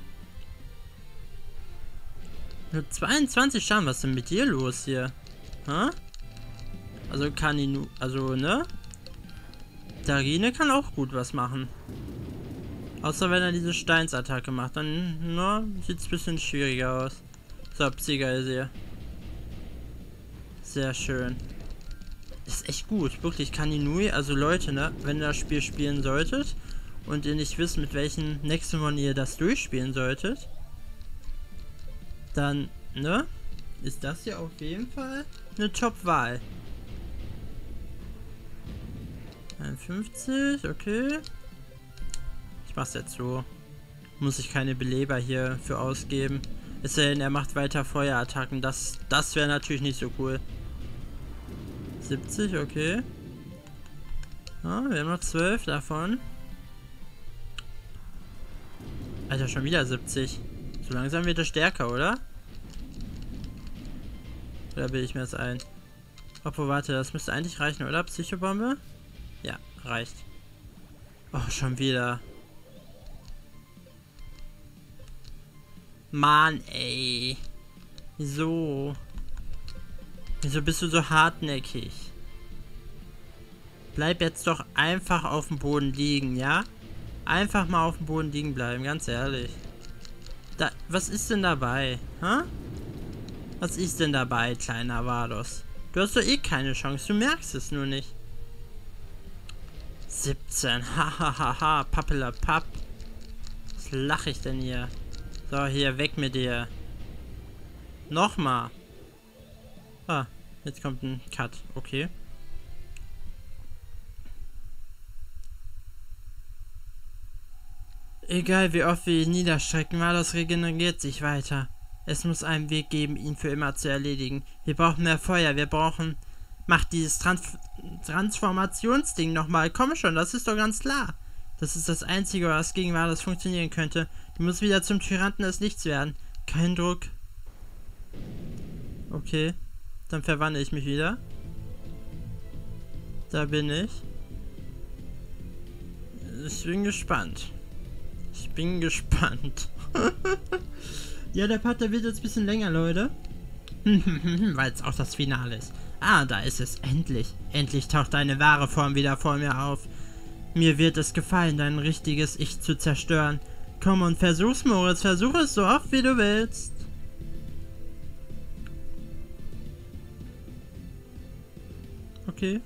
Nur 22 Schaden, was ist denn mit dir los hier? Hä? Also Kaninu, also ne? Darine kann auch gut was machen. Außer wenn er diese Steinsattacke macht, dann sieht es ein bisschen schwieriger aus. So, Psygeisir. Sehr schön. Ist echt gut, wirklich Kaninui. Also Leute, ne, wenn ihr das Spiel spielen solltet und ihr nicht wisst, mit welchen Nexomon ihr das durchspielen solltet, dann, ne, ist das hier auf jeden Fall eine Top-Wahl. 51, okay. Ich mach's jetzt so. Muss ich keine Beleber hier für ausgeben. Es sei denn, er macht weiter Feuerattacken. Das wäre natürlich nicht so cool. 70, okay. Ah, wir haben noch 12 davon. Alter, schon wieder 70. So langsam wird er stärker, oder? Oder bilde ich mir das ein? Obwohl, warte, das müsste eigentlich reichen, oder? Psychobombe? reicht. Oh, schon wieder. Mann, ey. Wieso? Wieso bist du so hartnäckig? Bleib jetzt doch einfach auf dem Boden liegen, ja? Einfach mal auf dem Boden liegen bleiben, ganz ehrlich. Was ist denn dabei? Hä? Was ist denn dabei, kleiner Vados? Du hast doch eh keine Chance, du merkst es nur nicht. 17, hahaha, pappelapapp. Was lache ich denn hier? So, hier, weg mit dir. Nochmal. Ah, jetzt kommt ein Cut, okay. Egal wie oft wir ihn niederstrecken, Vados regeneriert sich weiter. Es muss einen Weg geben, ihn für immer zu erledigen. Wir brauchen mehr Feuer, wir brauchen... Mach dieses Transformationsding nochmal. Komm schon, das ist doch ganz klar. Das ist das Einzige, was gegen Vados funktionieren könnte. Du musst wieder zum Tyranten des Lichts werden. Kein Druck. Okay, dann verwandle ich mich wieder. Da bin ich. Ich bin gespannt. Ich bin gespannt. Ja, der Part, der wird jetzt ein bisschen länger, Leute. Weil es auch das Finale ist. Ah, da ist es. Endlich. Endlich taucht deine wahre Form wieder vor mir auf. Mir wird es gefallen, dein richtiges Ich zu zerstören. Komm und versuch's, Moritz. Versuch es so oft, wie du willst. Okay.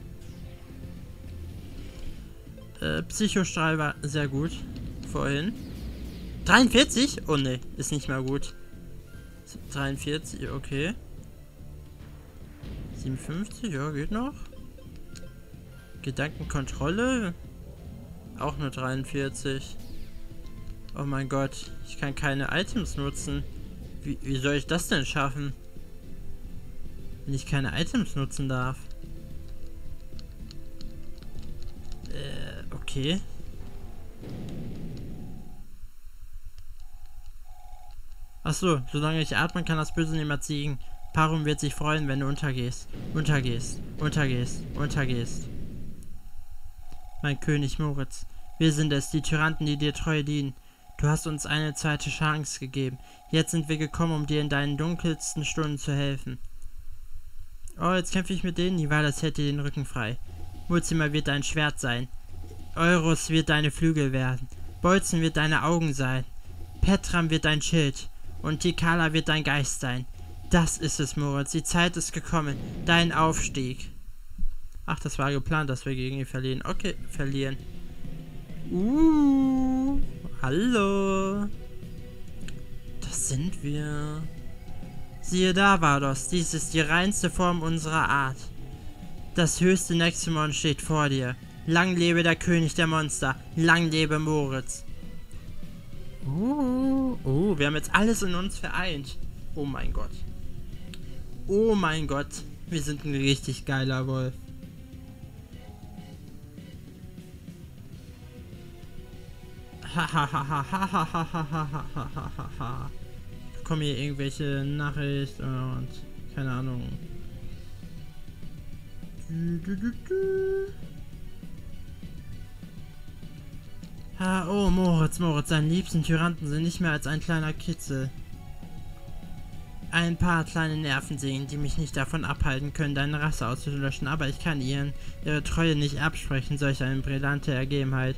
Psychostrahl war sehr gut. Vorhin. 43? Oh ne, ist nicht mal gut. 43, okay. 57, ja, geht noch. Gedankenkontrolle. Auch nur 43. Oh mein Gott, ich kann keine Items nutzen. Wie soll ich das denn schaffen? Wenn ich keine Items nutzen darf. Okay. Achso, solange ich atmen kann, das Böse niemals siegen. Parum wird sich freuen, wenn du untergehst. Untergehst. Untergehst. Untergehst. Mein König Moritz, wir sind es, die Tyranten, die dir treu dienen. Du hast uns eine zweite Chance gegeben. Jetzt sind wir gekommen, um dir in deinen dunkelsten Stunden zu helfen. Oh, jetzt kämpfe ich mit denen. Nivalis hält dir den Rücken frei. Mulzima wird dein Schwert sein. Eurus wird deine Flügel werden. Bolzen wird deine Augen sein. Petram wird dein Schild. Und Tikala wird dein Geist sein. Das ist es, Moritz. Die Zeit ist gekommen. Dein Aufstieg. Ach, das war geplant, dass wir gegen ihn verlieren. Okay, verlieren. Hallo. Das sind wir. Siehe da, Vados. Dies ist die reinste Form unserer Art. Das höchste Neximon steht vor dir. Lang lebe der König der Monster. Lang lebe Moritz. Wir haben jetzt alles in uns vereint. Oh mein Gott. Oh mein Gott. Wir sind ein richtig geiler Wolf. Kommen hier irgendwelche Nachrichten und keine Ahnung. Oh, Moritz, seine liebsten Tyranten sind nicht mehr als ein kleiner Kitzel. Ein paar kleine Nervensägen, die mich nicht davon abhalten können, deine Rasse auszulöschen, aber ich kann ihre Treue nicht absprechen, solch eine brillante Ergebenheit.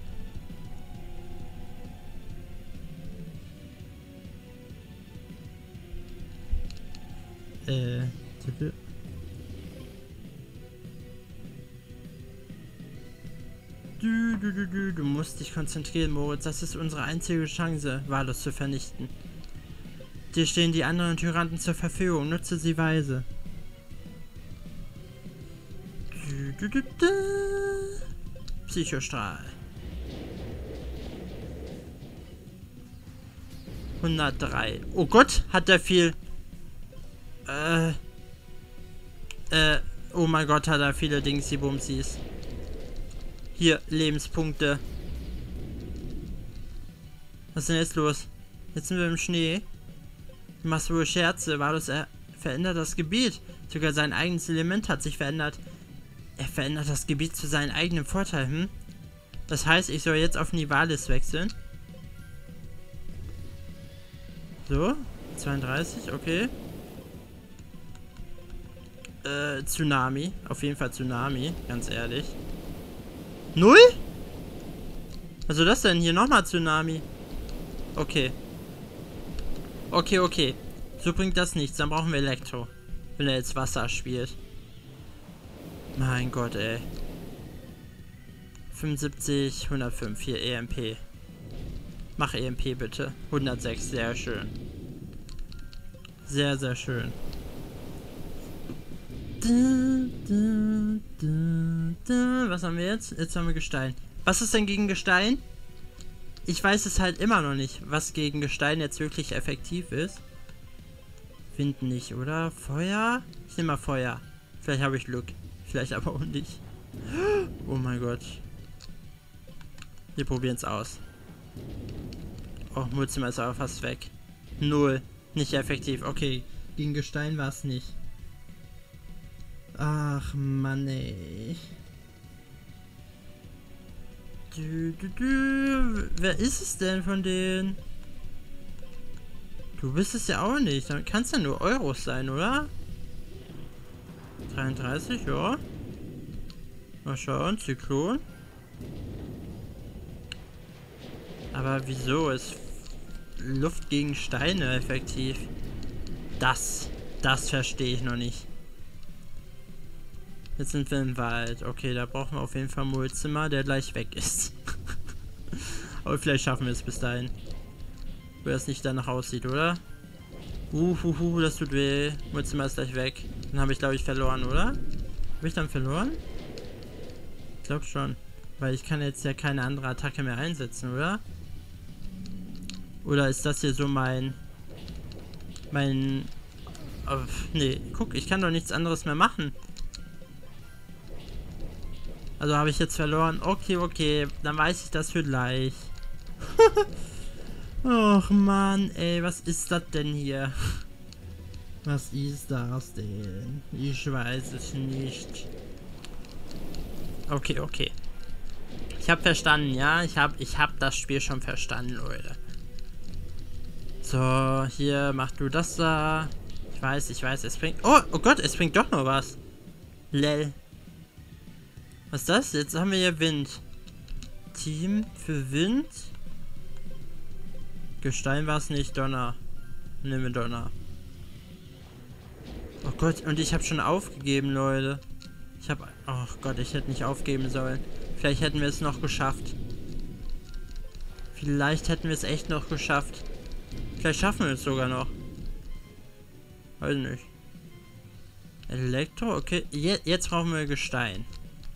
Du musst dich konzentrieren, Moritz. Das ist unsere einzige Chance, Vados zu vernichten. Dir stehen die anderen Tyranten zur Verfügung. Nutze sie weise. Psychostrahl. 103. Oh Gott, hat der viel... oh mein Gott, hat er viele Dingsy-Bumsies. Hier, Lebenspunkte. Was ist denn jetzt los? Jetzt sind wir im Schnee. Du machst wohl Scherze. Vados verändert das Gebiet. Sogar sein eigenes Element hat sich verändert. Er verändert das Gebiet zu seinem eigenen Vorteil, hm? Das heißt, ich soll jetzt auf Nivalis wechseln. So, 32, okay. Tsunami. Auf jeden Fall Tsunami, ganz ehrlich. 0? Was soll das denn? Hier nochmal Tsunami. Okay. Okay. So bringt das nichts. Dann brauchen wir Elektro. Wenn er jetzt Wasser spielt. Mein Gott, ey. 75, 105. Hier EMP. Mach EMP bitte. 106, sehr schön. Sehr, sehr schön. Was haben wir jetzt? Jetzt haben wir Gestein. Was ist denn gegen Gestein? Ich weiß es halt immer noch nicht, was gegen Gestein jetzt wirklich effektiv ist. Wind nicht, oder? Feuer? Ich nehme mal Feuer. Vielleicht habe ich Glück. Vielleicht aber auch nicht. Oh mein Gott. Wir probieren es aus. Oh, Mulzimmer ist aber fast weg. 0. Nicht effektiv. Okay. Gegen Gestein war es nicht. Ach, Mann, ey. Wer ist es denn von denen? Du bist es ja auch nicht. Dann kann es ja nur Euros sein, oder? 33, ja. Mal schauen, Zyklon. Aber wieso ist Luft gegen Steine effektiv? Das verstehe ich noch nicht. Jetzt sind wir im Wald. Okay, da brauchen wir auf jeden Fall Mulzimmer, der gleich weg ist. Aber vielleicht schaffen wir es bis dahin. Wo das nicht danach aussieht, oder? Das tut weh. Mulzimmer ist gleich weg. Dann habe ich, glaube ich, verloren, oder? Habe ich dann verloren? Ich glaube schon. Weil ich kann jetzt ja keine andere Attacke mehr einsetzen, oder? Oder ist das hier so mein... Oh, nee, guck, ich kann doch nichts anderes mehr machen. Also habe ich jetzt verloren. Okay. Dann weiß ich das für gleich. Och Mann, ey, was ist das denn hier? Was ist das denn? Ich weiß es nicht. Okay. Ich habe verstanden, ja? Ich hab das Spiel schon verstanden, Leute. So, hier, mach du das da. Ich weiß, es bringt... Oh Gott, es bringt doch noch was. Lel. Was ist das? Jetzt haben wir hier Wind. Team für Wind. Gestein war es nicht. Donner. Nehmen wir Donner. Oh Gott, und ich habe schon aufgegeben, Leute. Oh Gott, ich hätte nicht aufgeben sollen. Vielleicht hätten wir es noch geschafft. Vielleicht hätten wir es echt noch geschafft. Vielleicht schaffen wir es sogar noch. Weiß nicht. Elektro, okay. Jetzt brauchen wir Gestein.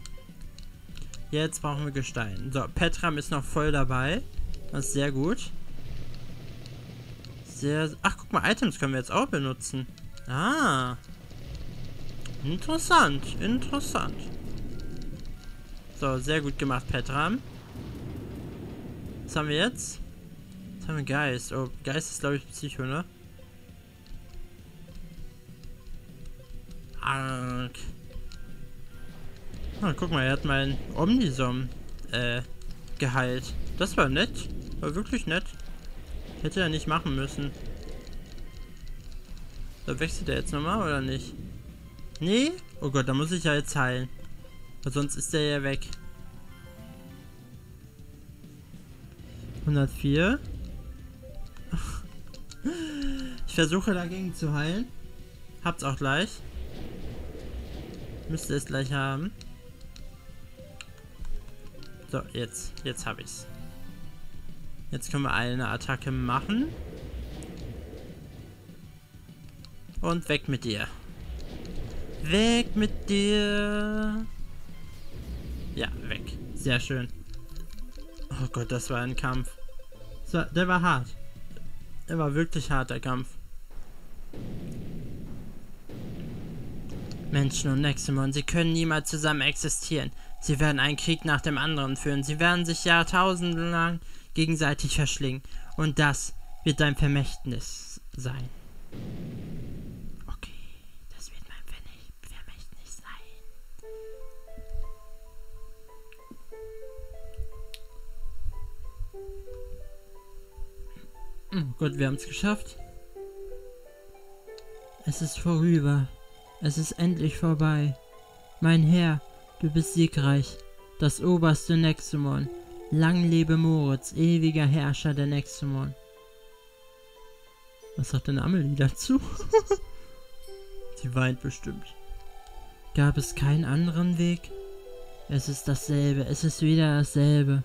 So, Petram ist noch voll dabei. Das ist sehr gut. Ach, guck mal, Items können wir jetzt auch benutzen. Ah. Interessant. So, sehr gut gemacht, Petram. Was haben wir jetzt? Jetzt haben wir Geist. Oh, Geist ist, glaube ich, Psycho, ne? Arg. Ah, guck mal, er hat meinen Omnisom geheilt. Das war nett. War wirklich nett. Hätte er nicht machen müssen. Da wechselt er jetzt nochmal, oder nicht? Nee? Oh Gott, da muss ich ja jetzt heilen. Weil sonst ist der ja weg. 104. Ich versuche dagegen zu heilen. Hab's auch gleich. Müsste es gleich haben. So, jetzt habe ich's. Jetzt können wir eine Attacke machen. Und weg mit dir. Weg mit dir. Ja, weg. Sehr schön. Oh Gott, das war ein Kampf. Der war hart. Der war wirklich hart, der Kampf. Menschen und Nexomon, sie können niemals zusammen existieren. Sie werden einen Krieg nach dem anderen führen. Sie werden sich Jahrtausende lang gegenseitig verschlingen. Und das wird dein Vermächtnis sein. Okay, das wird mein Vermächtnis sein. Oh Gott, wir haben es geschafft. Es ist vorüber. Es ist endlich vorbei. Mein Herr, du bist siegreich. Das oberste Nexomon. Lang lebe Moritz, ewiger Herrscher der Nexomon. Was sagt denn Amelie dazu? Sie weint bestimmt. Gab es keinen anderen Weg? Es ist dasselbe, es ist wieder dasselbe.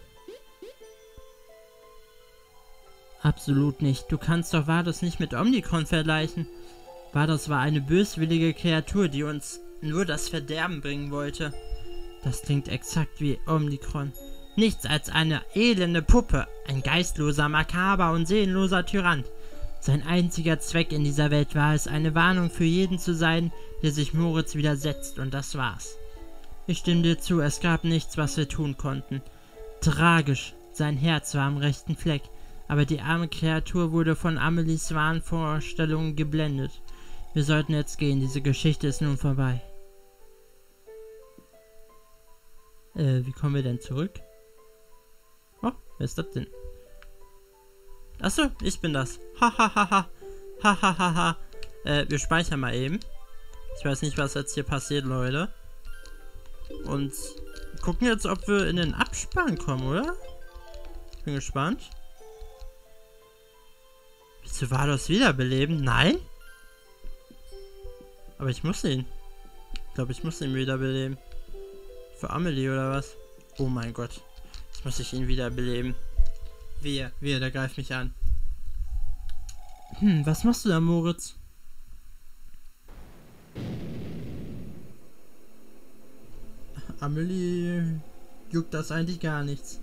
Absolut nicht. Du kannst doch Vados nicht mit Omikron vergleichen. Vados war eine böswillige Kreatur, die uns nur das Verderben bringen wollte. Das klingt exakt wie Omikron. Nichts als eine elende Puppe, ein geistloser, makaber und seelenloser Tyrant. Sein einziger Zweck in dieser Welt war es, eine Warnung für jeden zu sein, der sich Moritz widersetzt, und das war's. Ich stimme dir zu, es gab nichts, was wir tun konnten. Tragisch, sein Herz war am rechten Fleck, aber die arme Kreatur wurde von Amelies Wahnvorstellungen geblendet. Wir sollten jetzt gehen, diese Geschichte ist nun vorbei. Wie kommen wir denn zurück? Oh, wer ist das denn? Achso, ich bin das. Hahaha. Hahaha. Wir speichern mal eben. Ich weiß nicht, was jetzt hier passiert, Leute. Und gucken jetzt, ob wir in den Abspann kommen, oder? Bin gespannt. Willst du Vados wiederbeleben? Nein? Aber ich muss ihn. Ich glaube, ich muss ihn wiederbeleben. Für Amelie oder was? Oh mein Gott. Jetzt muss ich ihn wiederbeleben. Wehe, der greift mich an. Was machst du da, Moritz? Amelie juckt das eigentlich gar nichts.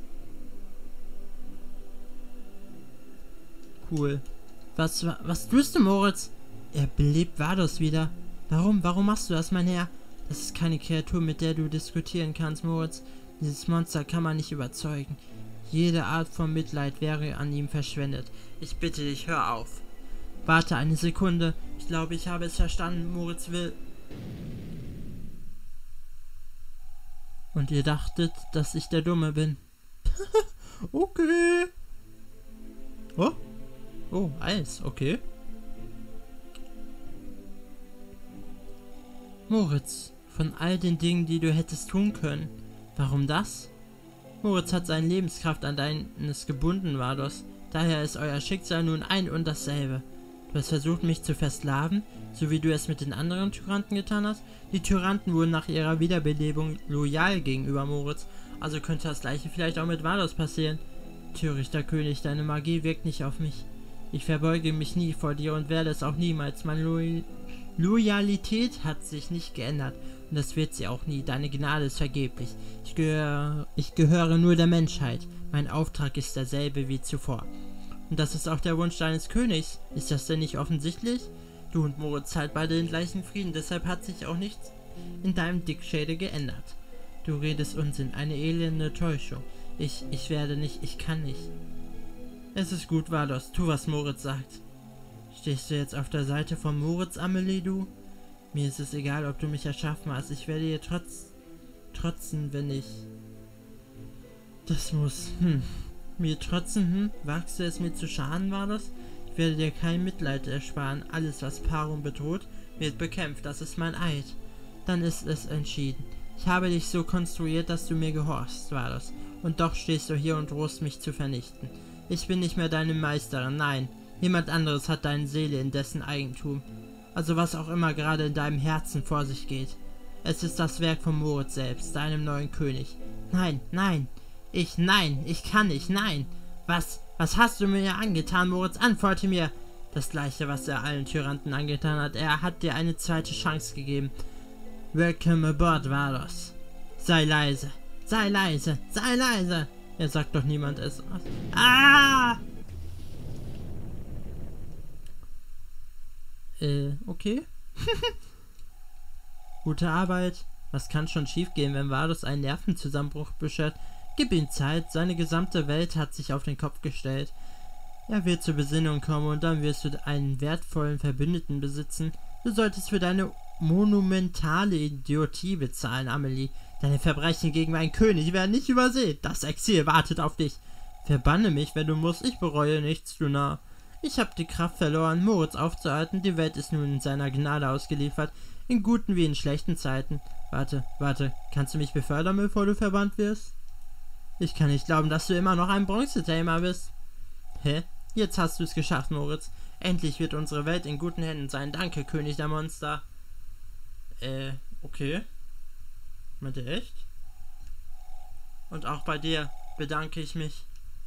Cool. Was tust du, Moritz? Er belebt Vados wieder. Warum machst du das, mein Herr? Das ist keine Kreatur, mit der du diskutieren kannst, Moritz. Dieses Monster kann man nicht überzeugen. Jede Art von Mitleid wäre an ihm verschwendet. Ich bitte dich, hör auf. Warte eine Sekunde. Ich glaube, ich habe es verstanden. Moritz will... Und ihr dachtet, dass ich der Dumme bin. Okay. Oh. Oh, Eis. Okay. Moritz, von all den Dingen, die du hättest tun können. Warum das? Moritz hat seine Lebenskraft an deines gebunden, Vados. Daher ist euer Schicksal nun ein und dasselbe. Du hast versucht, mich zu versklaven, so wie du es mit den anderen Tyranten getan hast. Die Tyranten wurden nach ihrer Wiederbelebung loyal gegenüber Moritz, also könnte das gleiche vielleicht auch mit Vados passieren. Törichter König, deine Magie wirkt nicht auf mich. Ich verbeuge mich nie vor dir und werde es auch niemals. Meine Loyalität hat sich nicht geändert und das wird sie auch nie. Deine Gnade ist vergeblich. Ich gehöre nur der Menschheit. Mein Auftrag ist derselbe wie zuvor. Und das ist auch der Wunsch deines Königs. Ist das denn nicht offensichtlich? Du und Moritz halt beide den gleichen Frieden, deshalb hat sich auch nichts in deinem Dickschädel geändert. Du redest Unsinn, eine elende Täuschung. Ich werde nicht, ich kann nicht. Es ist gut, Vados, tu, was Moritz sagt. Stehst du jetzt auf der Seite von Moritz, Amelie, du? Mir ist es egal, ob du mich erschaffen hast. Ich werde dir trotzen, wenn ich... Das muss, Mir trotzen, Wagst du es mir zu schaden, Vados? Ich werde dir kein Mitleid ersparen. Alles, was Parum bedroht, wird bekämpft. Das ist mein Eid. Dann ist es entschieden. Ich habe dich so konstruiert, dass du mir gehorchst, Vados. Und doch stehst du hier und drohst mich zu vernichten. Ich bin nicht mehr deine Meisterin, nein. Jemand anderes hat deine Seele in dessen Eigentum. Also was auch immer gerade in deinem Herzen vor sich geht. Es ist das Werk von Moritz selbst, deinem neuen König. Nein, ich kann nicht, nein. Was hast du mir angetan, Moritz? Antworte mir. Das gleiche, was er allen Tyranten angetan hat. Er hat dir eine zweite Chance gegeben. Welcome aboard, Vados. Sei leise. Er sagt doch niemand es. Ah! Okay. Gute Arbeit. Was kann schon schiefgehen, wenn Vados einen Nervenzusammenbruch beschert? Gib ihm Zeit, seine gesamte Welt hat sich auf den Kopf gestellt. Er wird zur Besinnung kommen und dann wirst du einen wertvollen Verbündeten besitzen. Du solltest für deine monumentale Idiotie bezahlen, Amelie. Deine Verbrechen gegen meinen König werden nicht übersehen. Das Exil wartet auf dich. Verbanne mich, wenn du musst. Ich bereue nichts, du Narr. Ich habe die Kraft verloren, Moritz aufzuhalten. Die Welt ist nun in seiner Gnade ausgeliefert. In guten wie in schlechten Zeiten. Warte. Kannst du mich befördern, bevor du verbannt wirst? Ich kann nicht glauben, dass du immer noch ein Bronzetamer bist. Hä? Jetzt hast du es geschafft, Moritz. Endlich wird unsere Welt in guten Händen sein. Danke, König der Monster. Okay. Meint ihr echt? Und auch bei dir bedanke ich mich.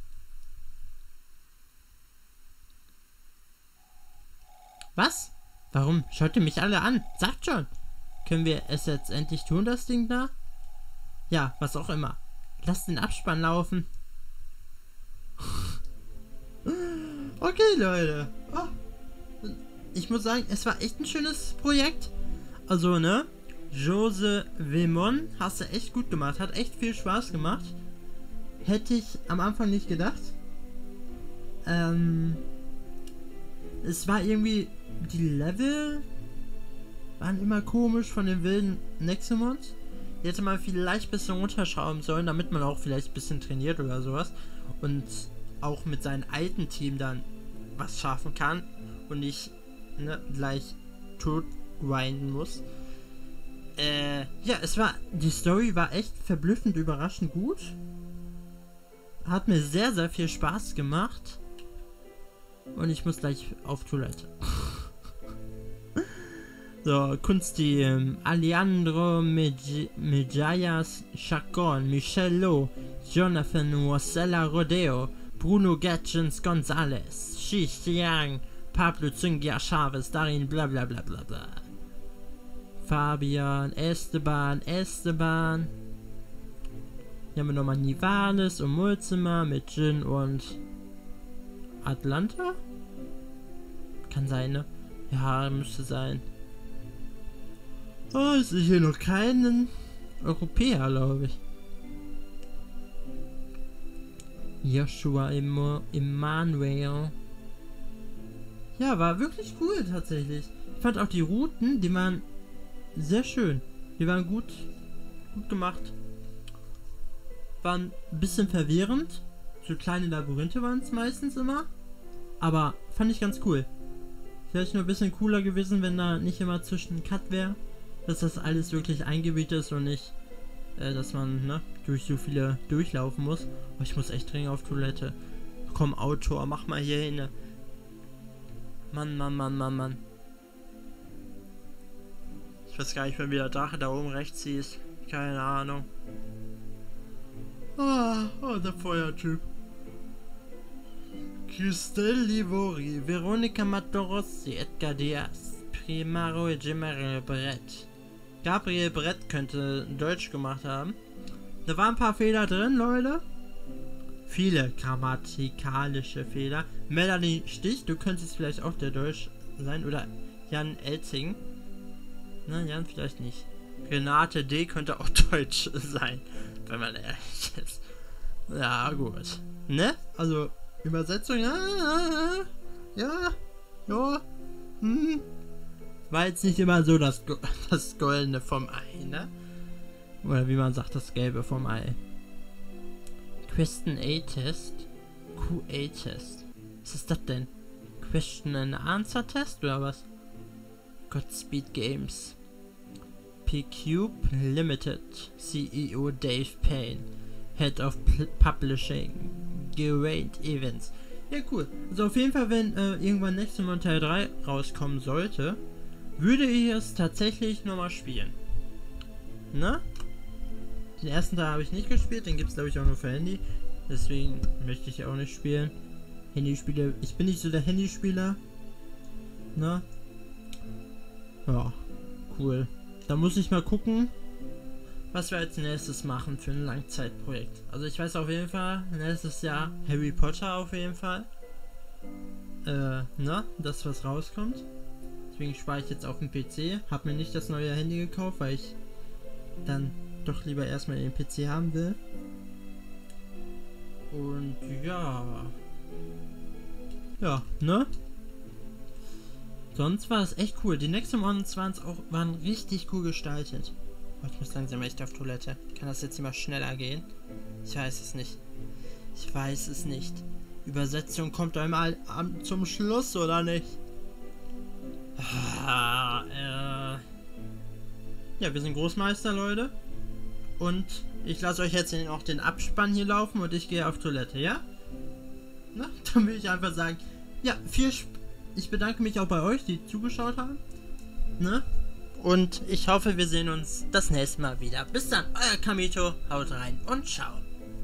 Was? Warum? Schaut ihr mich alle an? Sagt schon! Können wir es jetzt endlich tun, das Ding da? Ja, was auch immer. Lasst den Abspann laufen. Okay, Leute. Oh. Ich muss sagen, es war echt ein schönes Projekt. Also, ne? Jose Vemon, hast du echt gut gemacht. Hat echt viel Spaß gemacht. Hätte ich am Anfang nicht gedacht. Es war irgendwie... Die Level waren immer komisch von den wilden Nexomons. Die hätte man vielleicht ein bisschen runterschrauben sollen, damit man auch vielleicht ein bisschen trainiert oder sowas. Und auch mit seinem alten Team dann was schaffen kann. Und nicht gleich tot grinden muss. Ja, die Story war echt verblüffend überraschend gut. Hat mir sehr, sehr viel Spaß gemacht. Und ich muss gleich auf Toilette. So, Kunstteam. Alejandro Mejallas Chacon, Michel Lo, Jonathan Wasella Rodeo, Bruno Gatchens Gonzalez, Shi Xiang, Pablo Zungia Chavez, Darin bla bla bla bla bla. Fabian, Esteban. Hier haben wir nochmal Nivales und Mulzima mit Jin und Atlanta? Kann sein, ne? Ja, müsste sein. Oh, ich sehe hier noch keinen Europäer, glaube ich. Joshua Emanuel. Ja, war wirklich cool tatsächlich. Ich fand auch die Routen, die waren sehr schön. Die waren gut gemacht. Waren ein bisschen verwirrend. So kleine Labyrinthe waren es meistens immer. Aber fand ich ganz cool. Vielleicht nur ein bisschen cooler gewesen, wenn da nicht immer zwischen Cut wäre. Dass das alles wirklich eingebiet ist und nicht, dass man durch so viele durchlaufen muss. Oh, ich muss echt dringend auf Toilette. Komm, Autor, mach mal hier hin. Mann. Ich weiß gar nicht, wenn wieder Drache da oben rechts ist. Keine Ahnung. Oh, der Feuertyp. Christelle Livori, Veronica Matorossi, Edgar Diaz, Primaro Gabriel Brett. Gabriel Brett könnte Deutsch gemacht haben. Da waren ein paar Fehler drin, Leute. Viele grammatikalische Fehler. Melanie Stich, du könntest vielleicht auch der Deutsch sein. Oder Jan Elzing. Na, Jan vielleicht nicht. Renate D. könnte auch Deutsch sein. Wenn man ehrlich ist. Ja, gut. Ne? Also, Übersetzung, ja. War jetzt nicht immer so das Goldene vom Ei, ne? Oder wie man sagt, das Gelbe vom Ei. Question A-Test. QA-Test. Was ist das denn? Question and Answer Test oder was? Godspeed Games. P-Cube Limited. CEO Dave Payne. Head of Publishing. Geraint Events. Ja, cool. Also auf jeden Fall, wenn irgendwann nächstes Mal Teil 3 rauskommen sollte, würde ich es tatsächlich nochmal spielen. Ne? Den ersten Teil habe ich nicht gespielt, den gibt es glaube ich auch nur für Handy. Deswegen möchte ich auch nicht spielen. Handyspiele, ich bin nicht so der Handyspieler. Ne? Ja, cool. Da muss ich mal gucken, was wir als nächstes machen für ein Langzeitprojekt. Also ich weiß auf jeden Fall, nächstes Jahr Harry Potter auf jeden Fall. Das was rauskommt. Deswegen spare ich jetzt auf dem PC. Hab mir nicht das neue Handy gekauft, weil ich dann doch lieber erstmal den PC haben will. Und ja. Ja, ne? Sonst war es echt cool. Die Nexomons waren richtig cool gestaltet. Oh, ich muss langsam echt auf Toilette. Kann das jetzt immer schneller gehen? Ich weiß es nicht. Übersetzung kommt einmal zum Schluss, oder nicht? Ja, wir sind Großmeister, Leute. Und ich lasse euch jetzt auch den Abspann hier laufen und ich gehe auf Toilette, ja? Na, dann will ich einfach sagen, ja, ich bedanke mich auch bei euch, die zugeschaut haben. Ne? Und ich hoffe, wir sehen uns das nächste Mal wieder. Bis dann, euer Kamito, haut rein und ciao.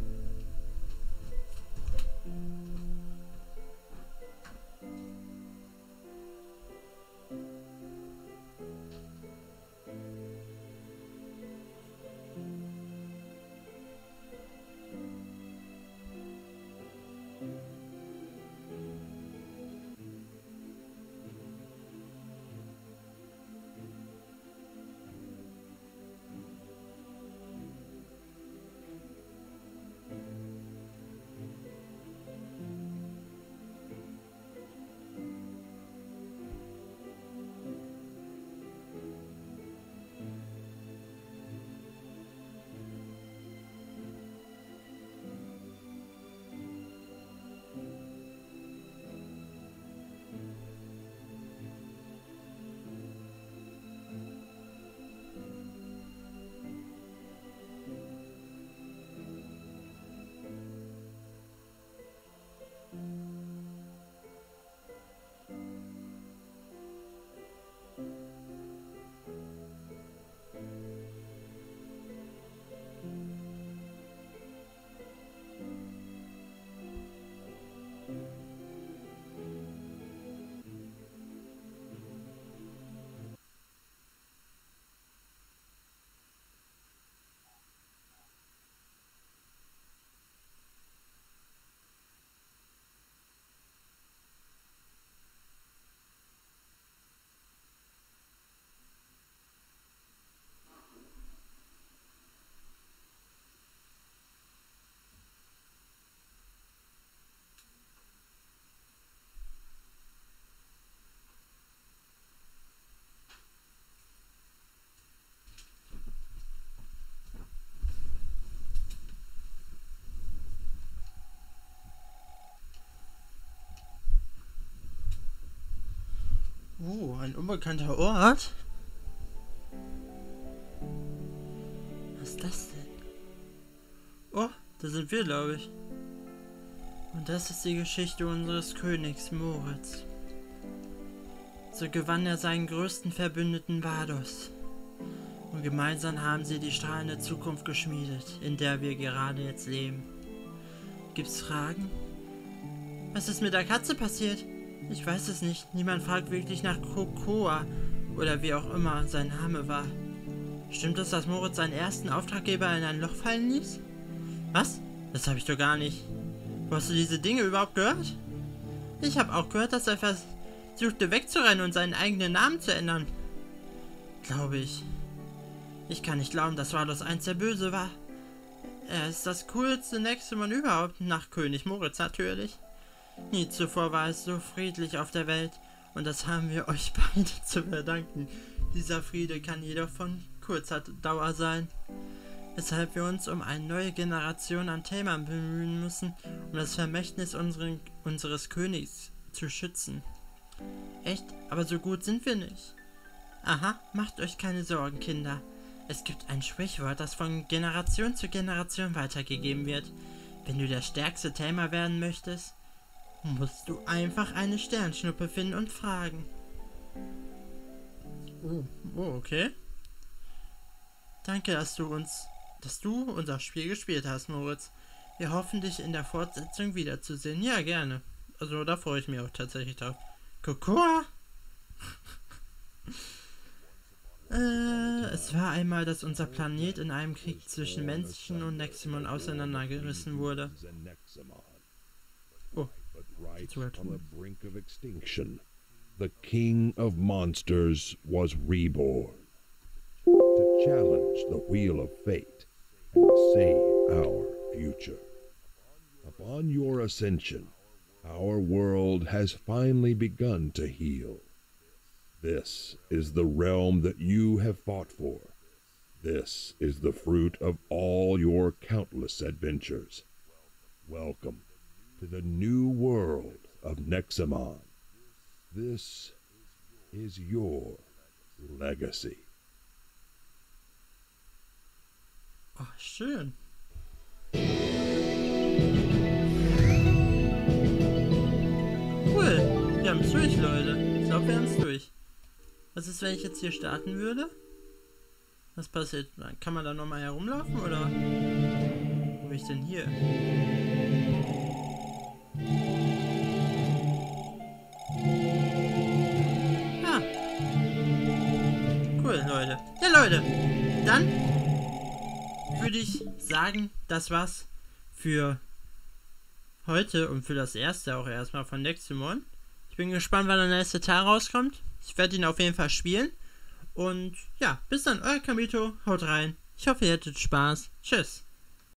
Ein unbekannter Ort? Was ist das denn? Oh, da sind wir, glaube ich. Und das ist die Geschichte unseres Königs Moritz. So gewann er seinen größten Verbündeten Vados. Und gemeinsam haben sie die strahlende Zukunft geschmiedet, in der wir gerade jetzt leben. Gibt's Fragen? Was ist mit der Katze passiert? Ich weiß es nicht. Niemand fragt wirklich nach Kokoa oder wie auch immer sein Name war. Stimmt es, dass Moritz seinen ersten Auftraggeber in ein Loch fallen ließ? Was? Das habe ich doch gar nicht. Wo hast du diese Dinge überhaupt gehört? Ich habe auch gehört, dass er versuchte wegzurennen und seinen eigenen Namen zu ändern. Glaube ich. Ich kann nicht glauben, dass Vados einst der Böse war. Er ist das coolste Nexomon überhaupt, nach König Moritz natürlich. Nie zuvor war es so friedlich auf der Welt und das haben wir euch beide zu verdanken. Dieser Friede kann jedoch von kurzer Dauer sein, weshalb wir uns um eine neue Generation an Thälmern bemühen müssen, um das Vermächtnis unseres Königs zu schützen. Echt? Aber so gut sind wir nicht. Aha, macht euch keine Sorgen, Kinder. Es gibt ein Sprichwort, das von Generation zu Generation weitergegeben wird. Wenn du der stärkste Thälmer werden möchtest, musst du einfach eine Sternschnuppe finden und fragen. Oh, okay. Danke, dass du unser Spiel gespielt hast, Moritz. Wir hoffen, dich in der Fortsetzung wiederzusehen. Ja, gerne. Also, da freue ich mich auch tatsächlich drauf. Kokoa? Es war einmal, dass unser Planet in einem Krieg zwischen Menschen und Nexomon auseinandergerissen wurde. Oh. Right on the brink of extinction, the king of monsters was reborn to challenge the wheel of fate and save our future. Upon your ascension, our world has finally begun to heal. This is the realm that you have fought for. This is the fruit of all your countless adventures. Welcome to the new world of Nexamon. This is your legacy. Oh, schön. Cool. Wir haben es durch, Leute. Ich glaube, wir haben es durch. Was ist, wenn ich jetzt hier starten würde? Was passiert? Kann man da nochmal herumlaufen, oder? Wo bin ich denn hier? Ah. Cool, Leute. Ja, Leute. Dann würde ich sagen, das war's für heute und für das erste auch erstmal von Nexamon. Ich bin gespannt, wann der nächste Teil rauskommt. Ich werde ihn auf jeden Fall spielen. Und ja, bis dann, euer Kamito. Haut rein. Ich hoffe, ihr hattet Spaß. Tschüss.